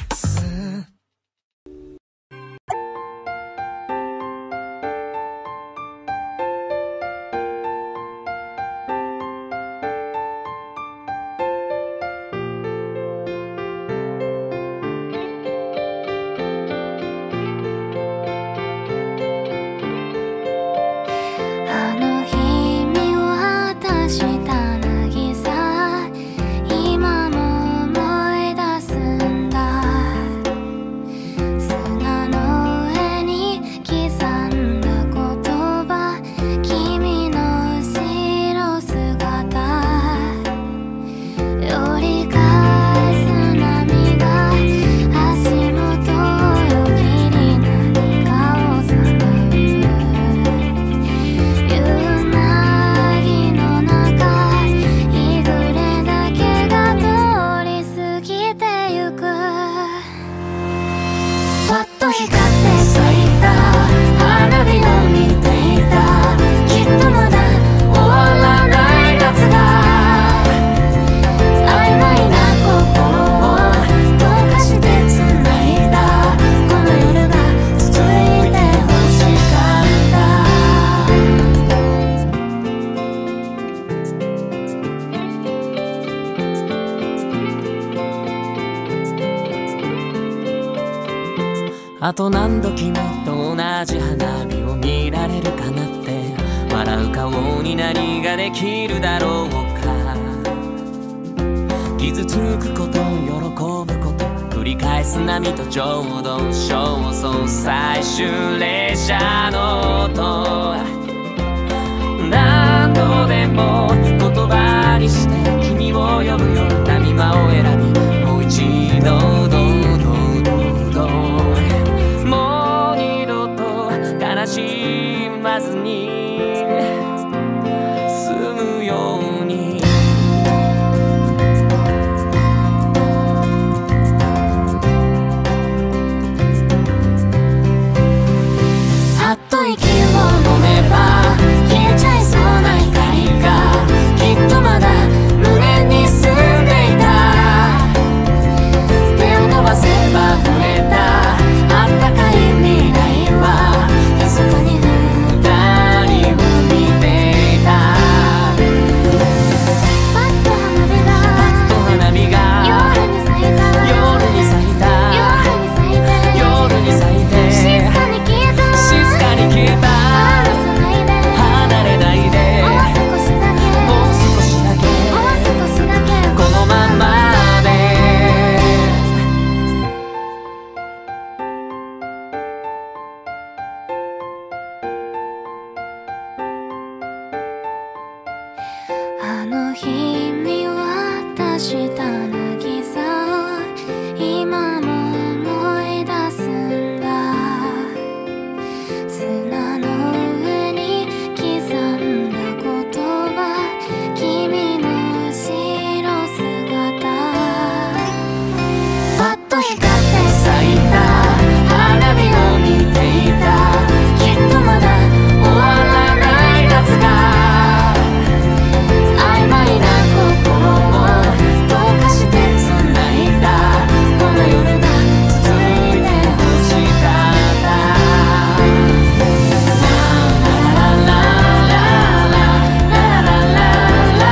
あと何度君と同じ花火を見られるかなって笑う顔に何ができるだろうか傷つくこと喜ぶこと繰り返す波とちょうど焦燥最終列車の音何度でも言葉にして君をらずに済むように。 あっと息を飲めば消えちゃいそうな光がきっとまだ胸に住んでいた。手を伸ばせば触れたあったかい未来は密かに二人を見ていた。パッと花火がパッと花火が夜に咲いた夜に咲いた夜に咲いて夜に咲いて静かに消えた静かに消えた。 離さないで離れないでもう少しだけもう少しだけもう少しだけこのままで。 あの日見渡した渚を今も思い出すんだ。砂の上に刻んだ言葉、君の後ろ姿。パッと光って咲いた花火を見ていた。きっとまだ終わらない夏が曖昧な心を溶かして繋いだ。この夜が続いて欲しかった。ララララララララララ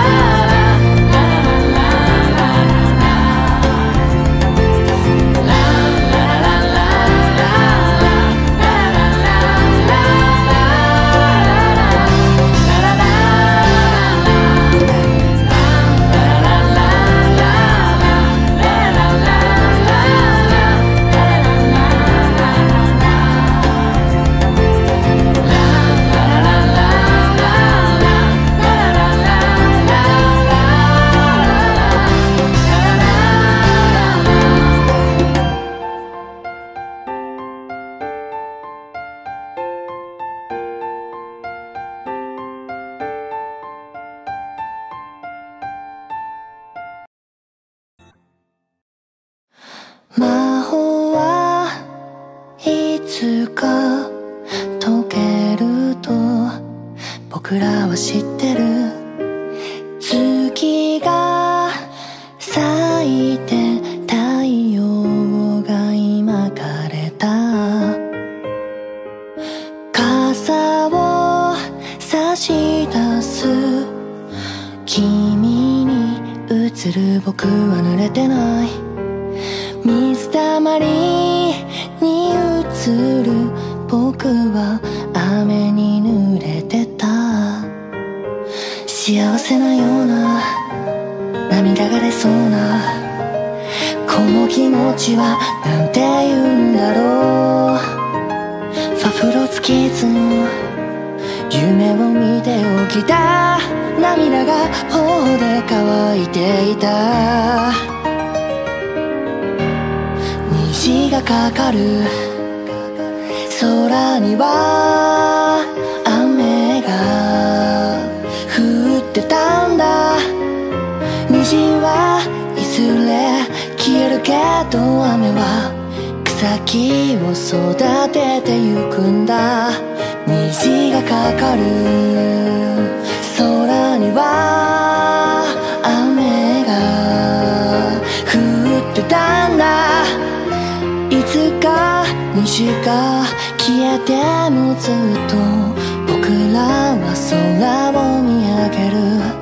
魔法はいつか解けると僕らは知ってる。月が咲いて太陽が今枯れた。傘を差し出す君に映る僕は濡れてない。水たまりに映る僕は雨に濡れてた。幸せなような涙が出そうなこの気持ちはなんて言うんだろう。ファフロツキッズの夢を見て起きた。涙が頬で乾いていた。虹がかかる空には雨が降ってたんだ。虹はいずれ消えるけど雨は草木を育ててゆくんだ。虹がかかる空には雨が降ってたんだ。いつか虹が消えてもずっと僕らは空を見上げる。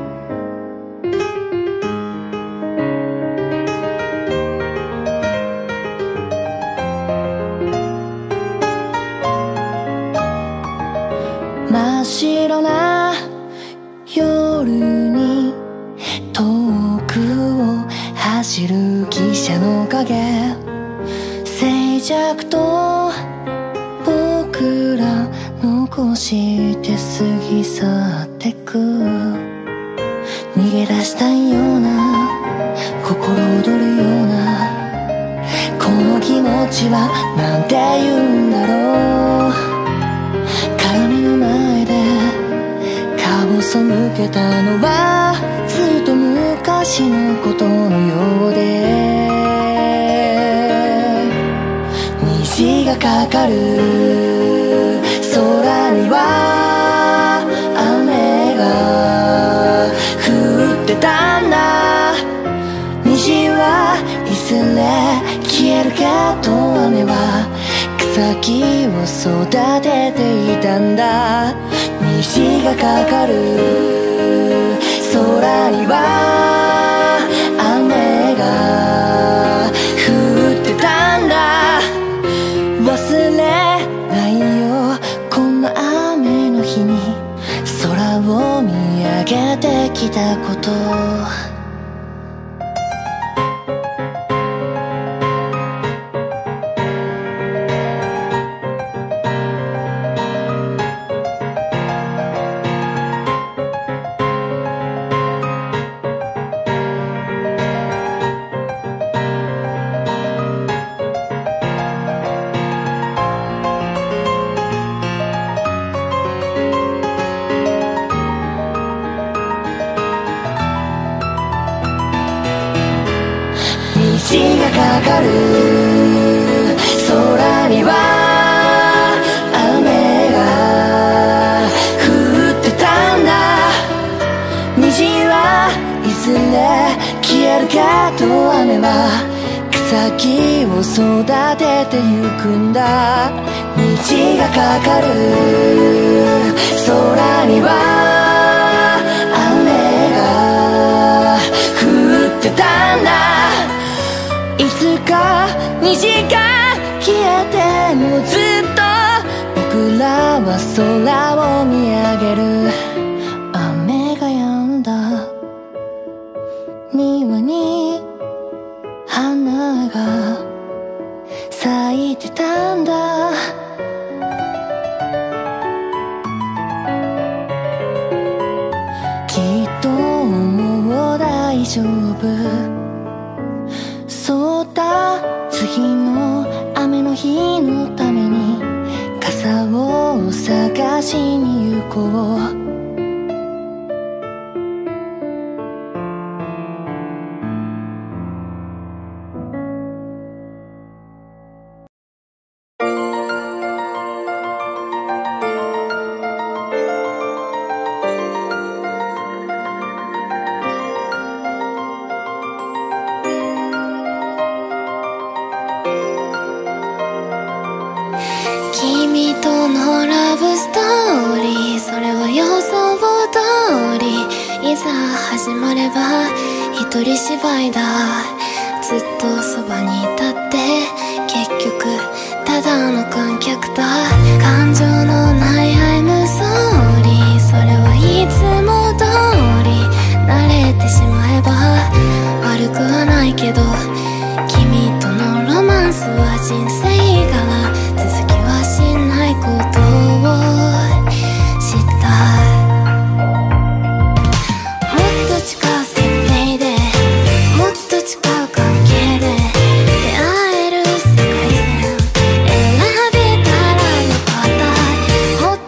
真っ白な夜に遠くを走る汽車の影、静寂と僕ら残して過ぎ去ってく。逃げ出したいような心躍るようなこの気持ちはなんて言うんだろう。鏡のけたのはずっと昔のことのようで、虹がかかる空には雨が降ってたんだ。虹はいずれ消えるけど雨は草木を育てていたんだ。虹がかかる空には雨が降ってたんだ。忘れないよこんな雨の日に空を見上げてきたこと。虹がかかる空には雨が降ってたんだ。虹はいずれ消えるけど雨は草木を育ててゆくんだ。虹がかかる空には雨が降ってたんだ。いつか虹が消えてもずっと僕らは空を見上げる。雨が止んだ庭に花が咲いてたんだ。きっともう大丈夫。そうだ次の雨の日のために傘を探しに行こう。 君とのラブストーリー、それは予想通り、いざ始まれば一人芝居だ。ずっとそばにいたって結局ただの観客だ。感情のないI'm sorry、それはいつも通り。慣れてしまえば悪くはないけど、君とのロマンスは人生柄、続きはしないことを知った。もっと近い設定でもっと近い関係で出会える世界線選べたらよかった。もっ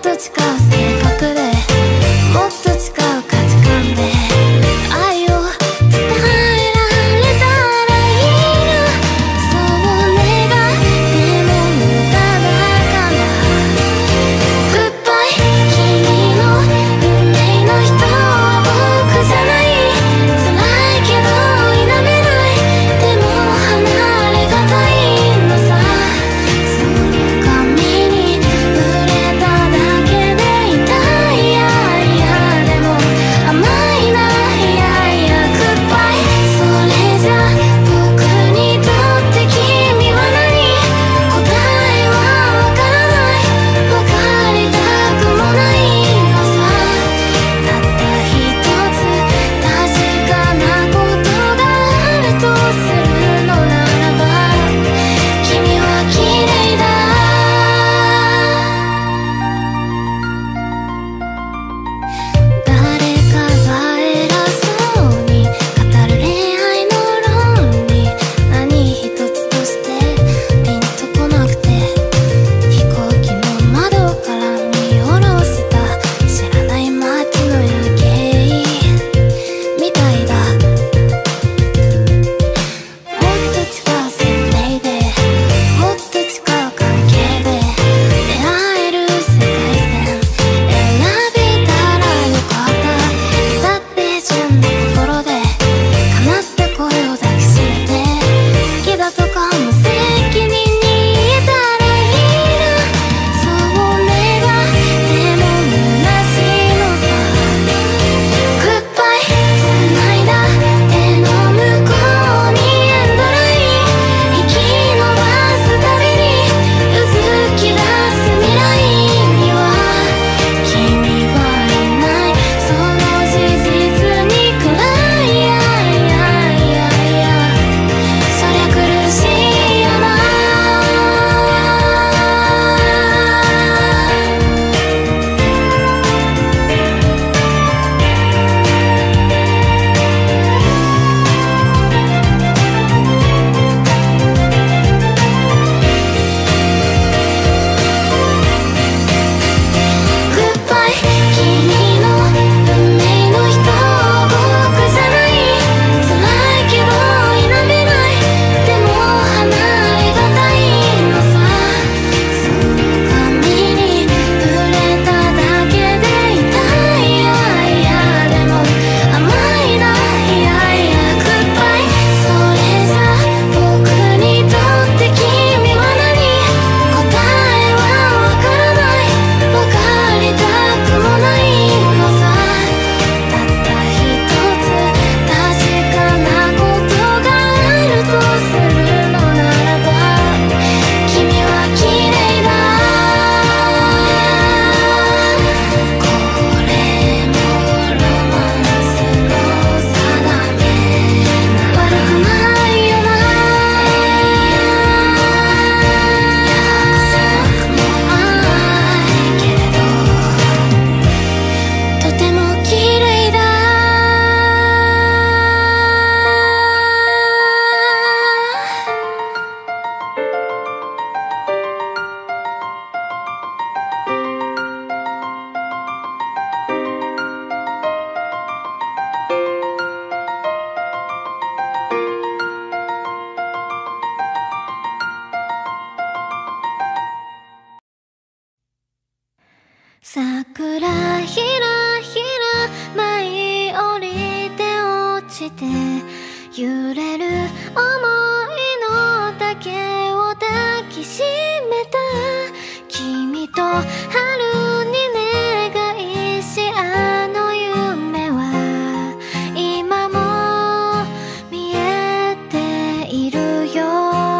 桜ひらひら舞い降りて落ちて揺れる想いの竹を抱きしめた君と春に願いしあの夢は今も見えているよ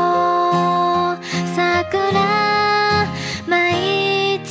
桜舞い散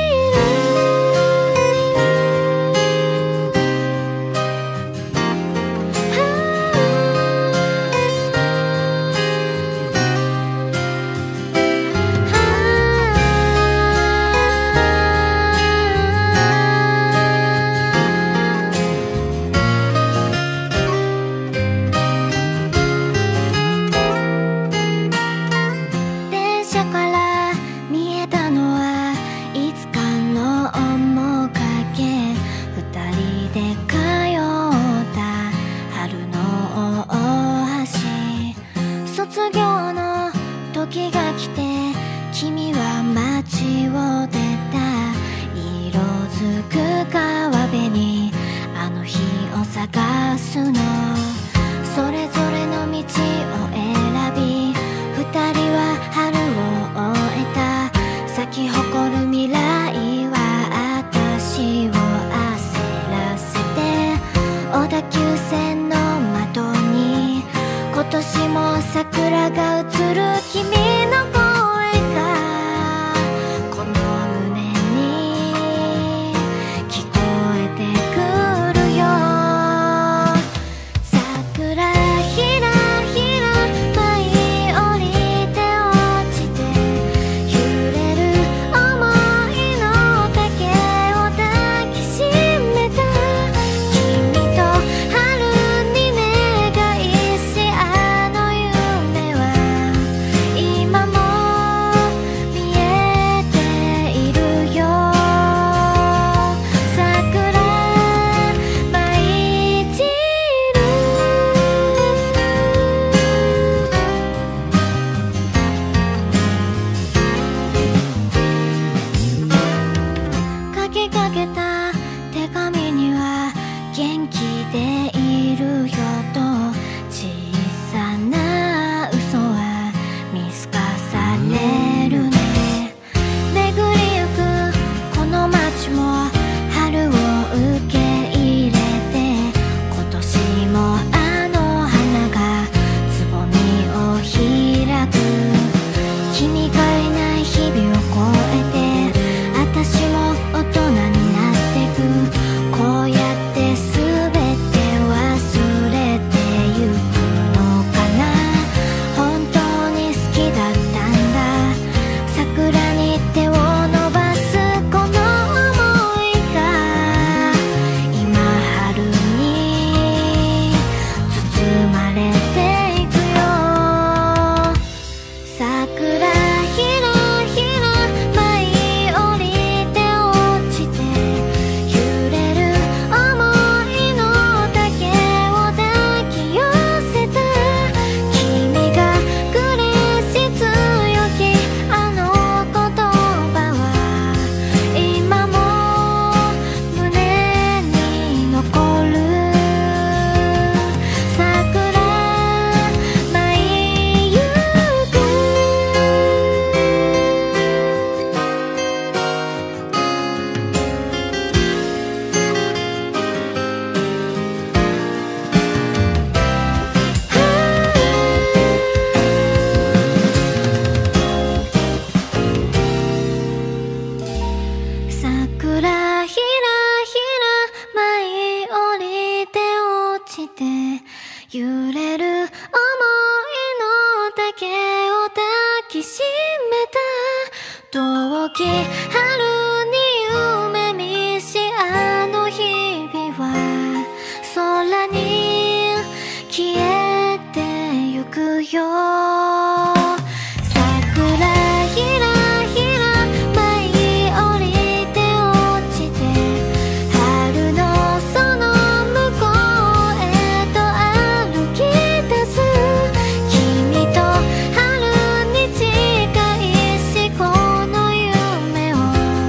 時が来て君は街を出た色づく川辺にあの日を探すのそれぞれの道を選び二人は春を終えた咲き誇る未来は私を焦らせて小田急線の窓に今年も桜が映る君の声がこの胸に聞こえてくるよ桜ひらひら舞い降りて落ちて揺れる想いの竹を抱きしめた君と春に願いしあの夢は今も見えているよ桜舞い散る書きかけた手紙には元気でいるよと小さな嘘は見透かされるね巡りゆくこの街も春を受け入れて今年もあの花がつぼみを開く君がいない日々を越えて私も大人になってくこうやって全て忘れてゆくのかな本当に好きだったんだ桜に手を伸ばすこの想いが今春に包まれていくよ桜ひらひら舞い降りて落ちて揺れる想いの竹を抱き寄せた君が苦し強きあの言葉は今も胸に残る桜舞いゆく桜ひらひら舞い降りて落ちて揺れる想いの竹を抱きしめた遠き春に夢見しあの日々は空に消えてゆくよ桜ひらひら舞い降りて落ちて春のその向こうへと歩き出す君と春に近いしこの夢を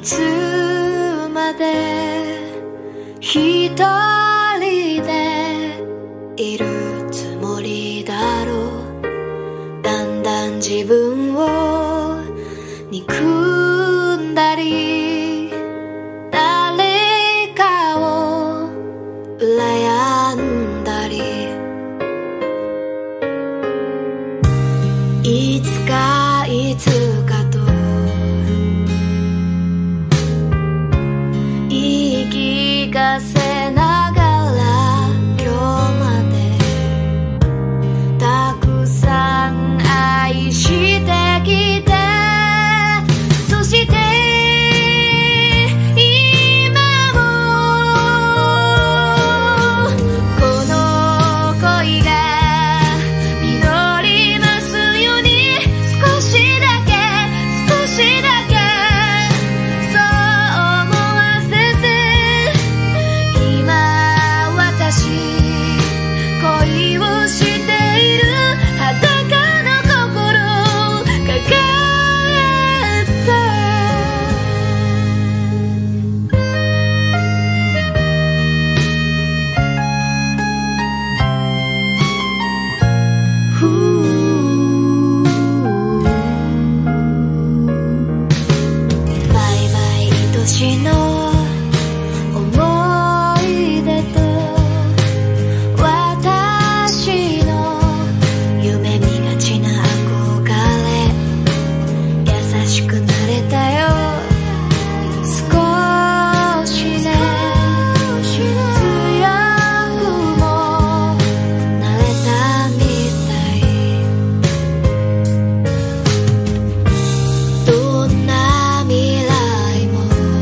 つまで一人でいるつもりだろう。だんだん自分を憎んだり誰かを羨んだり、いつかいつかと言い聞かせながら今日までたくさん愛してきて、そして今もこの恋が実りますように、少しだけ少しだけそう思わせて、今私恋をしている裸の心を抱えて、ふうバイバイ愛しの思い出と私の夢見がちな憧れ、優しくなれたよ少しね、強くもなれたみたい。どんな未来も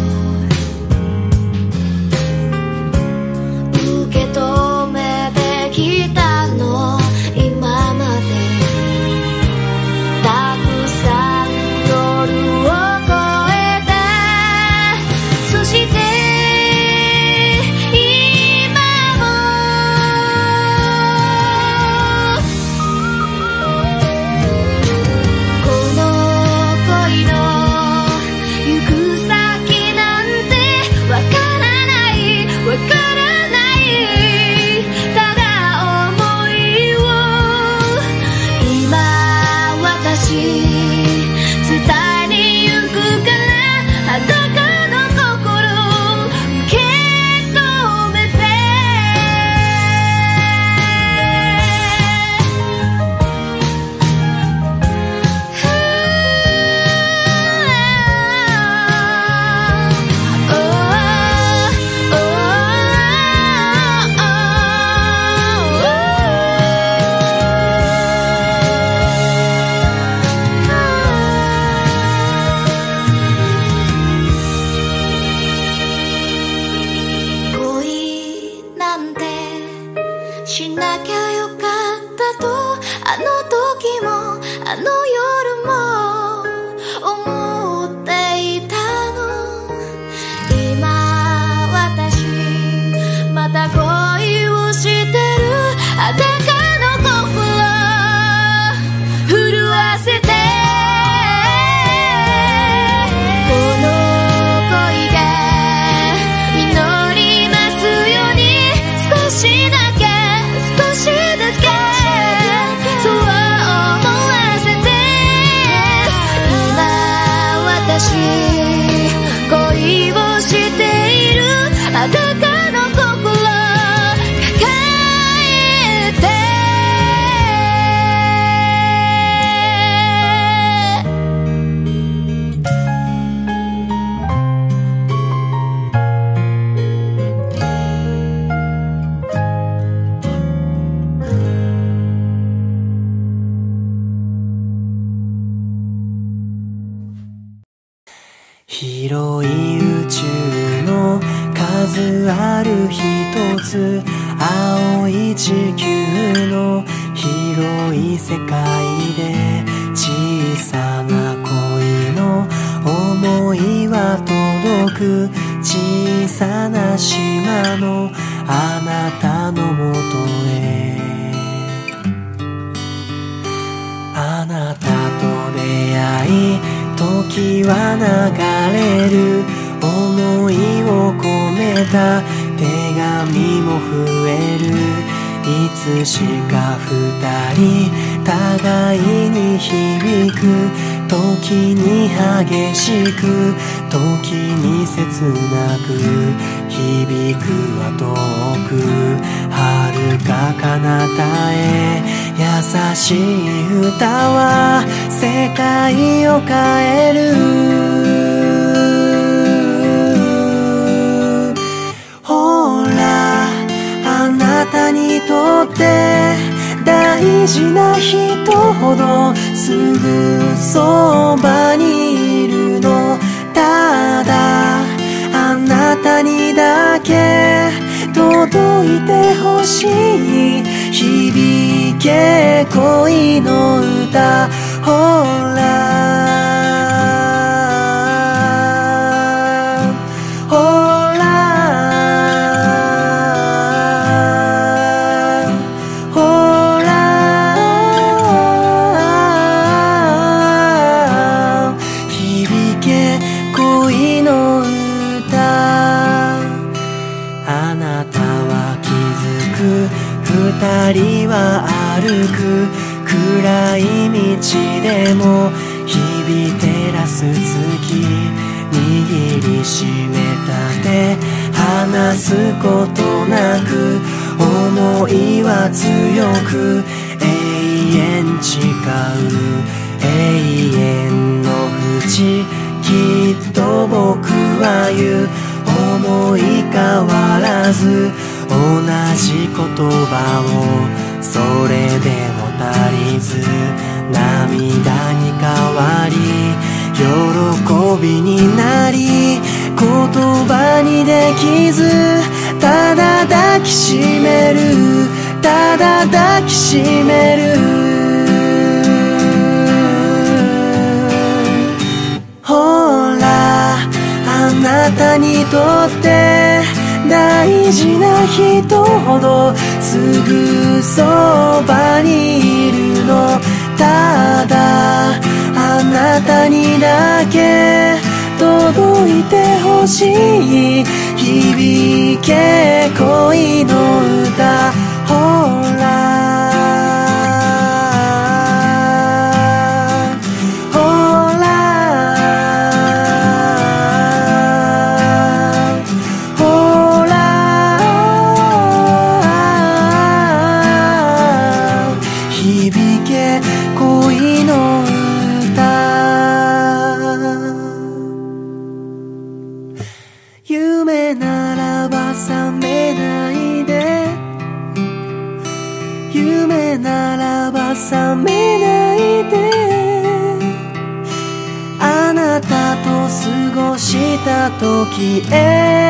受け止めてきたの今まで、たくさん夜を越えて、そして今もこの恋の行く先なんてわからないわからない、ただ想いを今私伝えに行くから裸の心を受け止めて、恋なんてしなきゃよかったと、あの時もあの夜も思っていたの。今私また恋をしてる裸の心震わせて、この恋が実りますように、少しだけ少しだけそう思わせて、今私恋をしている裸の心抱えて、 広い宇宙の数ある一つ、青い地球の広い世界で、小さな恋の想いは届く、小さな島のあなたのもとへ、あなたと出会い時は流れる思いを込めた手紙も増えるいつしか二人互いに響く時に激しく時に切なく響くは遠く遥か彼方へ優しい歌は世界を変えるほらあなたにとって大事な人ほどすぐそばにいるのただあなたにだけ届いてほしい響け恋の歌ほら二人は歩く暗い道でも響いてらす月握りしめた手離すことなく思いは強く永遠誓う永遠の淵きっと僕は言う思い変わらず同じ言葉をそれでも足りず涙に変わり喜びになり言葉にできずただ抱きしめるただ抱きしめるほらあなたにとって大事な人ほどすぐそばにいるのただあなたにだけ届いてほしい響け恋の歌ほら夢ならば覚めないで夢ならば覚めないであなたと過ごした時永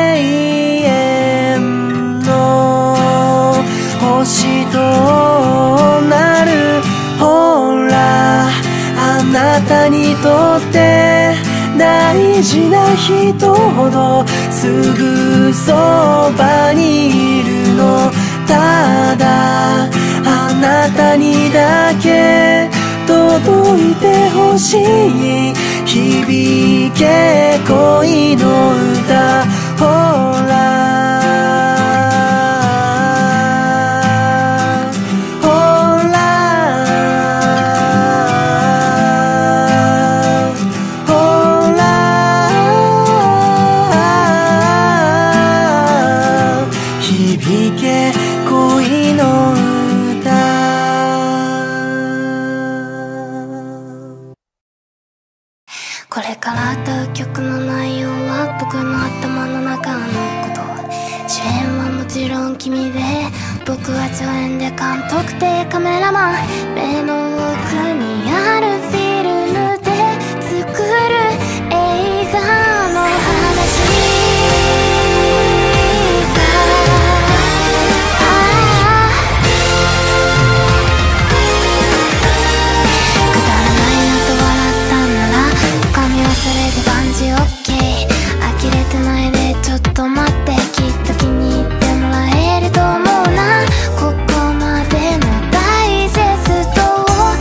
遠の星となるほらあなたにとって大事な人ほどすぐそばにいるのただあなたにだけ届いてほしい響け恋の歌ほらこれから歌う曲の内容は僕の頭の中のこと主演はもちろん君で僕は助演で監督でカメラマン目の奥にあるフィルムで作る映画の話くだらないなと笑ったんなら髪忘れてバンジーオッケー呆れてないでちょっと待ってきっと気に入ってもらえると思うなここまでのダイジェストを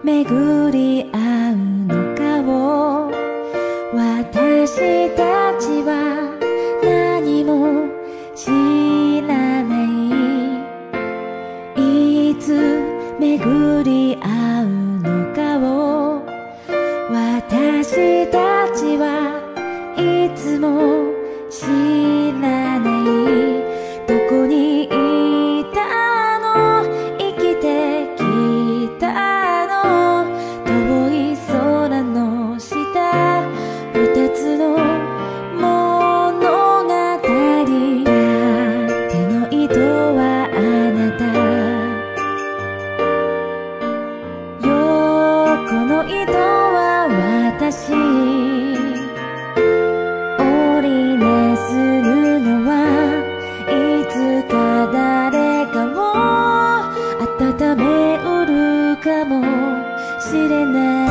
巡り合うのかを私たちは何も知らない。いつ巡り合うのかを私たちはいつも知らない。どこにいたの、生きてきたの、遠い空の下、二つの物語。手の糸はあなた、横の糸は私。織りなす布はいつか誰かを温めうるかもしれない。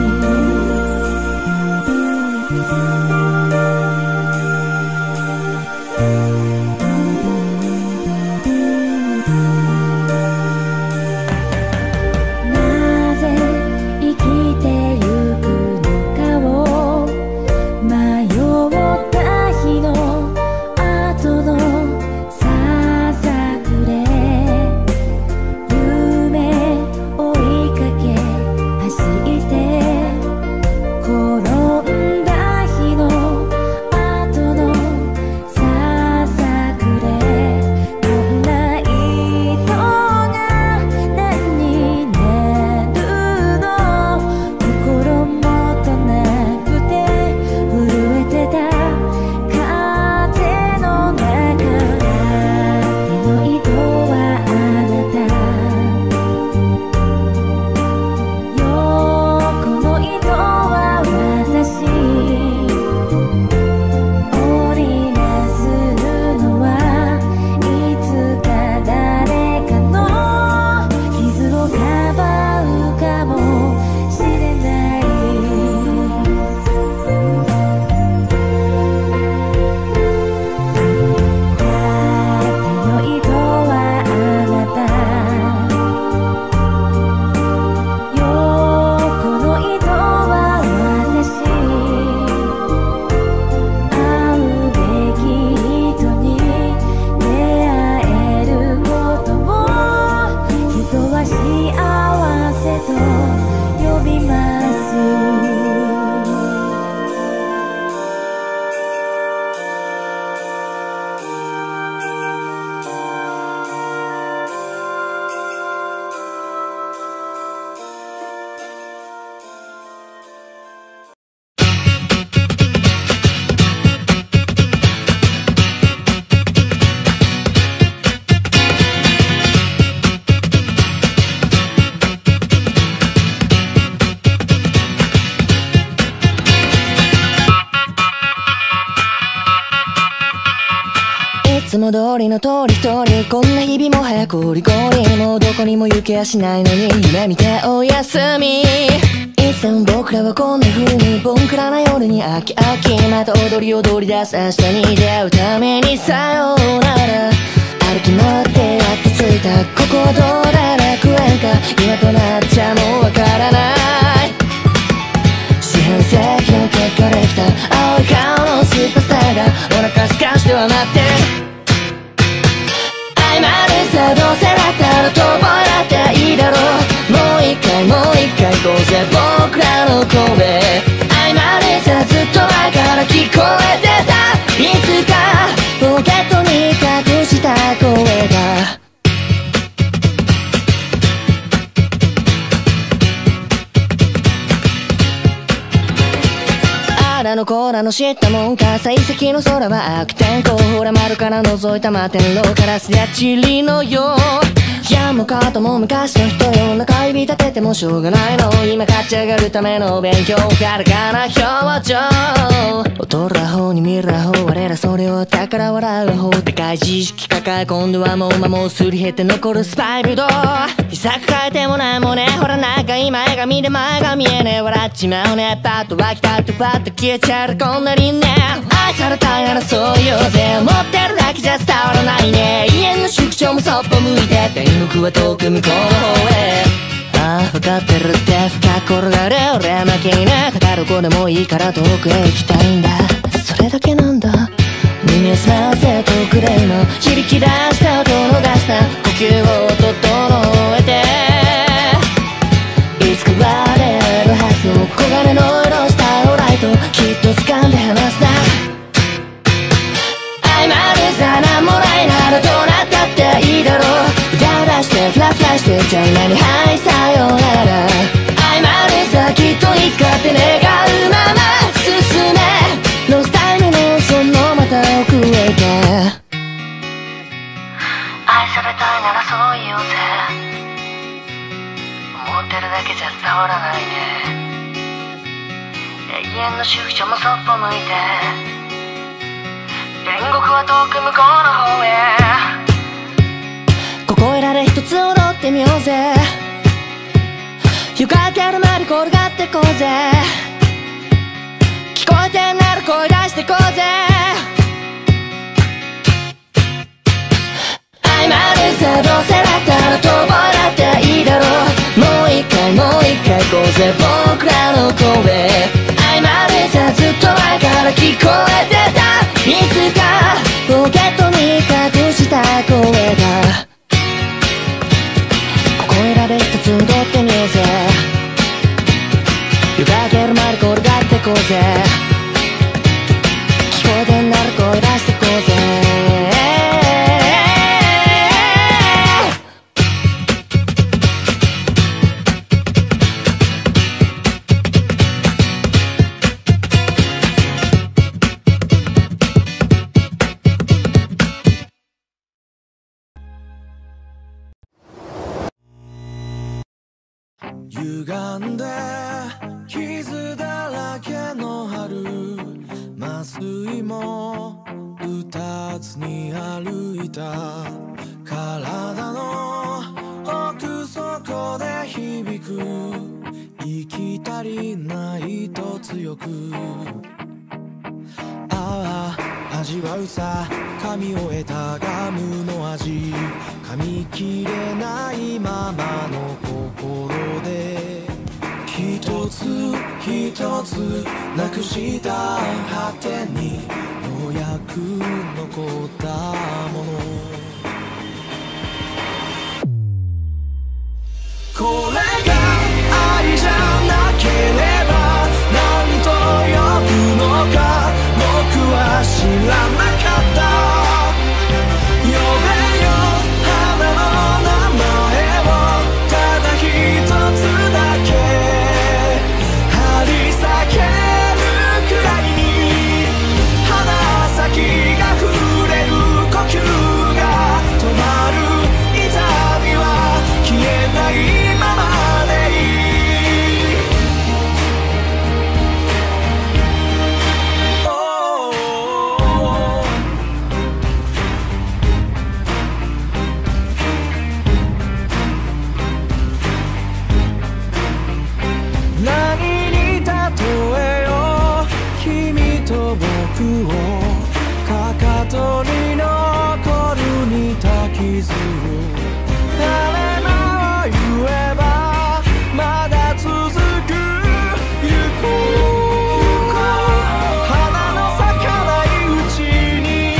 なぜ生きてゆくのかを迷った日の後のささくれ、夢追いかけ走って転んだ日の後のささくれ、どんな糸が何になるの、心もとなくて震えてた風の中。手の糸はあなた、横の糸は私。織りなす布はいつか誰かの傷をかばうかもしれない。手の糸はあなた、横の糸は私。会うべき人に出会えることを人は幸せと呼びます。 いつも通りの通り一人、こんな日々も早くりこり、もうどこにも行けやしないのに夢見ておやすみ。いつでも僕らはこんな風にボンクラな夜に飽き飽き、また踊り踊り出す明日に出会うためにさようなら。歩き回ってやっと着いた、ここはどうだ楽園か、今となっちゃもうわからない。四半世紀の結果できた青い顔のスーパースターがお腹すかしては待ってる。合間でさ、どうせだったら遠吠えだっていいだろう。もう一回もう一回こうぜ僕らの声。合間でさ、ずっと前から聞こえてた、いつかポケットに隠した声が。あらのこらの知ったもんか、幸先の空は悪天候、ほら丸から覗いた摩天楼からすりゃチリのよう。いやもうかとも昔の人よ、中指立ててもしょうがないの、今勝ち上がるための勉強、軽かな表情。劣るアホに見るアホ、我らそれを宝笑うアホ、でかい自意識抱え今度はもう間もすり減って残るスパイブドウ。秘策変えてもないもんね、ほらなんか今絵が見で前が見えねえ、笑っちまうね、パッと湧きたってパッと消えちゃうこんなにね。愛されたいならそう言うぜ、思ってるだけじゃ伝わらないね。家の宿長もそっぽ向いて、天国は遠く向こうの方へ。 ああ分かってるって深く転がる俺負けいな語る子でもいいから遠くへ行きたいんだそれだけなんだ耳を澄ませとくれ今響き出した音を逃した呼吸を整えていつか割れるはずの黄金の色したオーライトきっと掴んで離すな曖昧でさなんもないならどうなったっていいだろう歌出してフラフラしてじゃあ今にはいさようなら曖昧でさきっといつかって願うまま進めロスタイムのそのまた奥へ行け愛されたいならそう言おうぜ思ってるだけじゃ伝わらないね永遠の宿舎もそっぽ向いて天国は遠く向こうの方へここいらで一つ踊ってみようぜ床明けるまで転がってこうぜ聞こえてんなら声出してこうぜ曖昧でさどうせだったら遠吠えだっていいだろうもう一回もう一回こうぜ僕らの声曖昧でさずっと前から聞こえてたいつかポケットに隠した声がここいらで一つ踊ってみようぜ床明けるまで転がってこうぜ聞こえてんなら声出してこうぜ歪んで傷だらけの春麻酔も打たずに歩いた体の奥底で響く息足りないと強くああ味わうさ噛み終えたガムの味噛み切れないままの心で一つ一つなくした果てにようやく残ったものこれが愛じゃなければ何と呼ぶのか僕は知らなかった呼べよ花の名前をただ一つだけ張り裂けるくらいに鼻先が触れる呼吸が止まる痛みは消えないままでいい僕をかかとに残る似た傷を誰も言えばまだ続く行こう花の咲かないうちに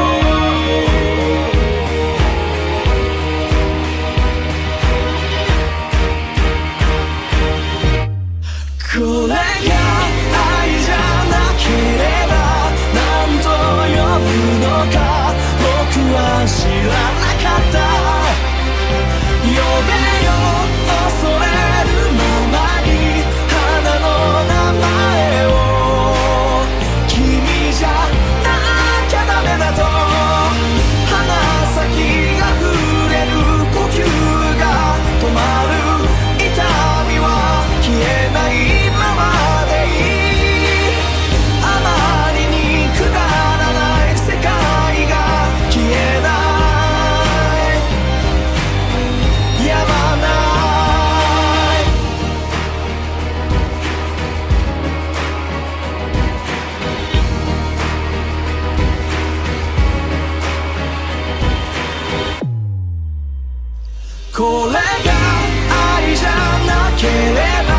これが愛じゃなければ僕は知らなかった呼べよ恐れるままに花の名前を君じゃなきゃダメだと鼻先が触れる呼吸が止まる痛みは消えないままでいいあまりにくだらない世界消えないやまないこれが愛じゃければ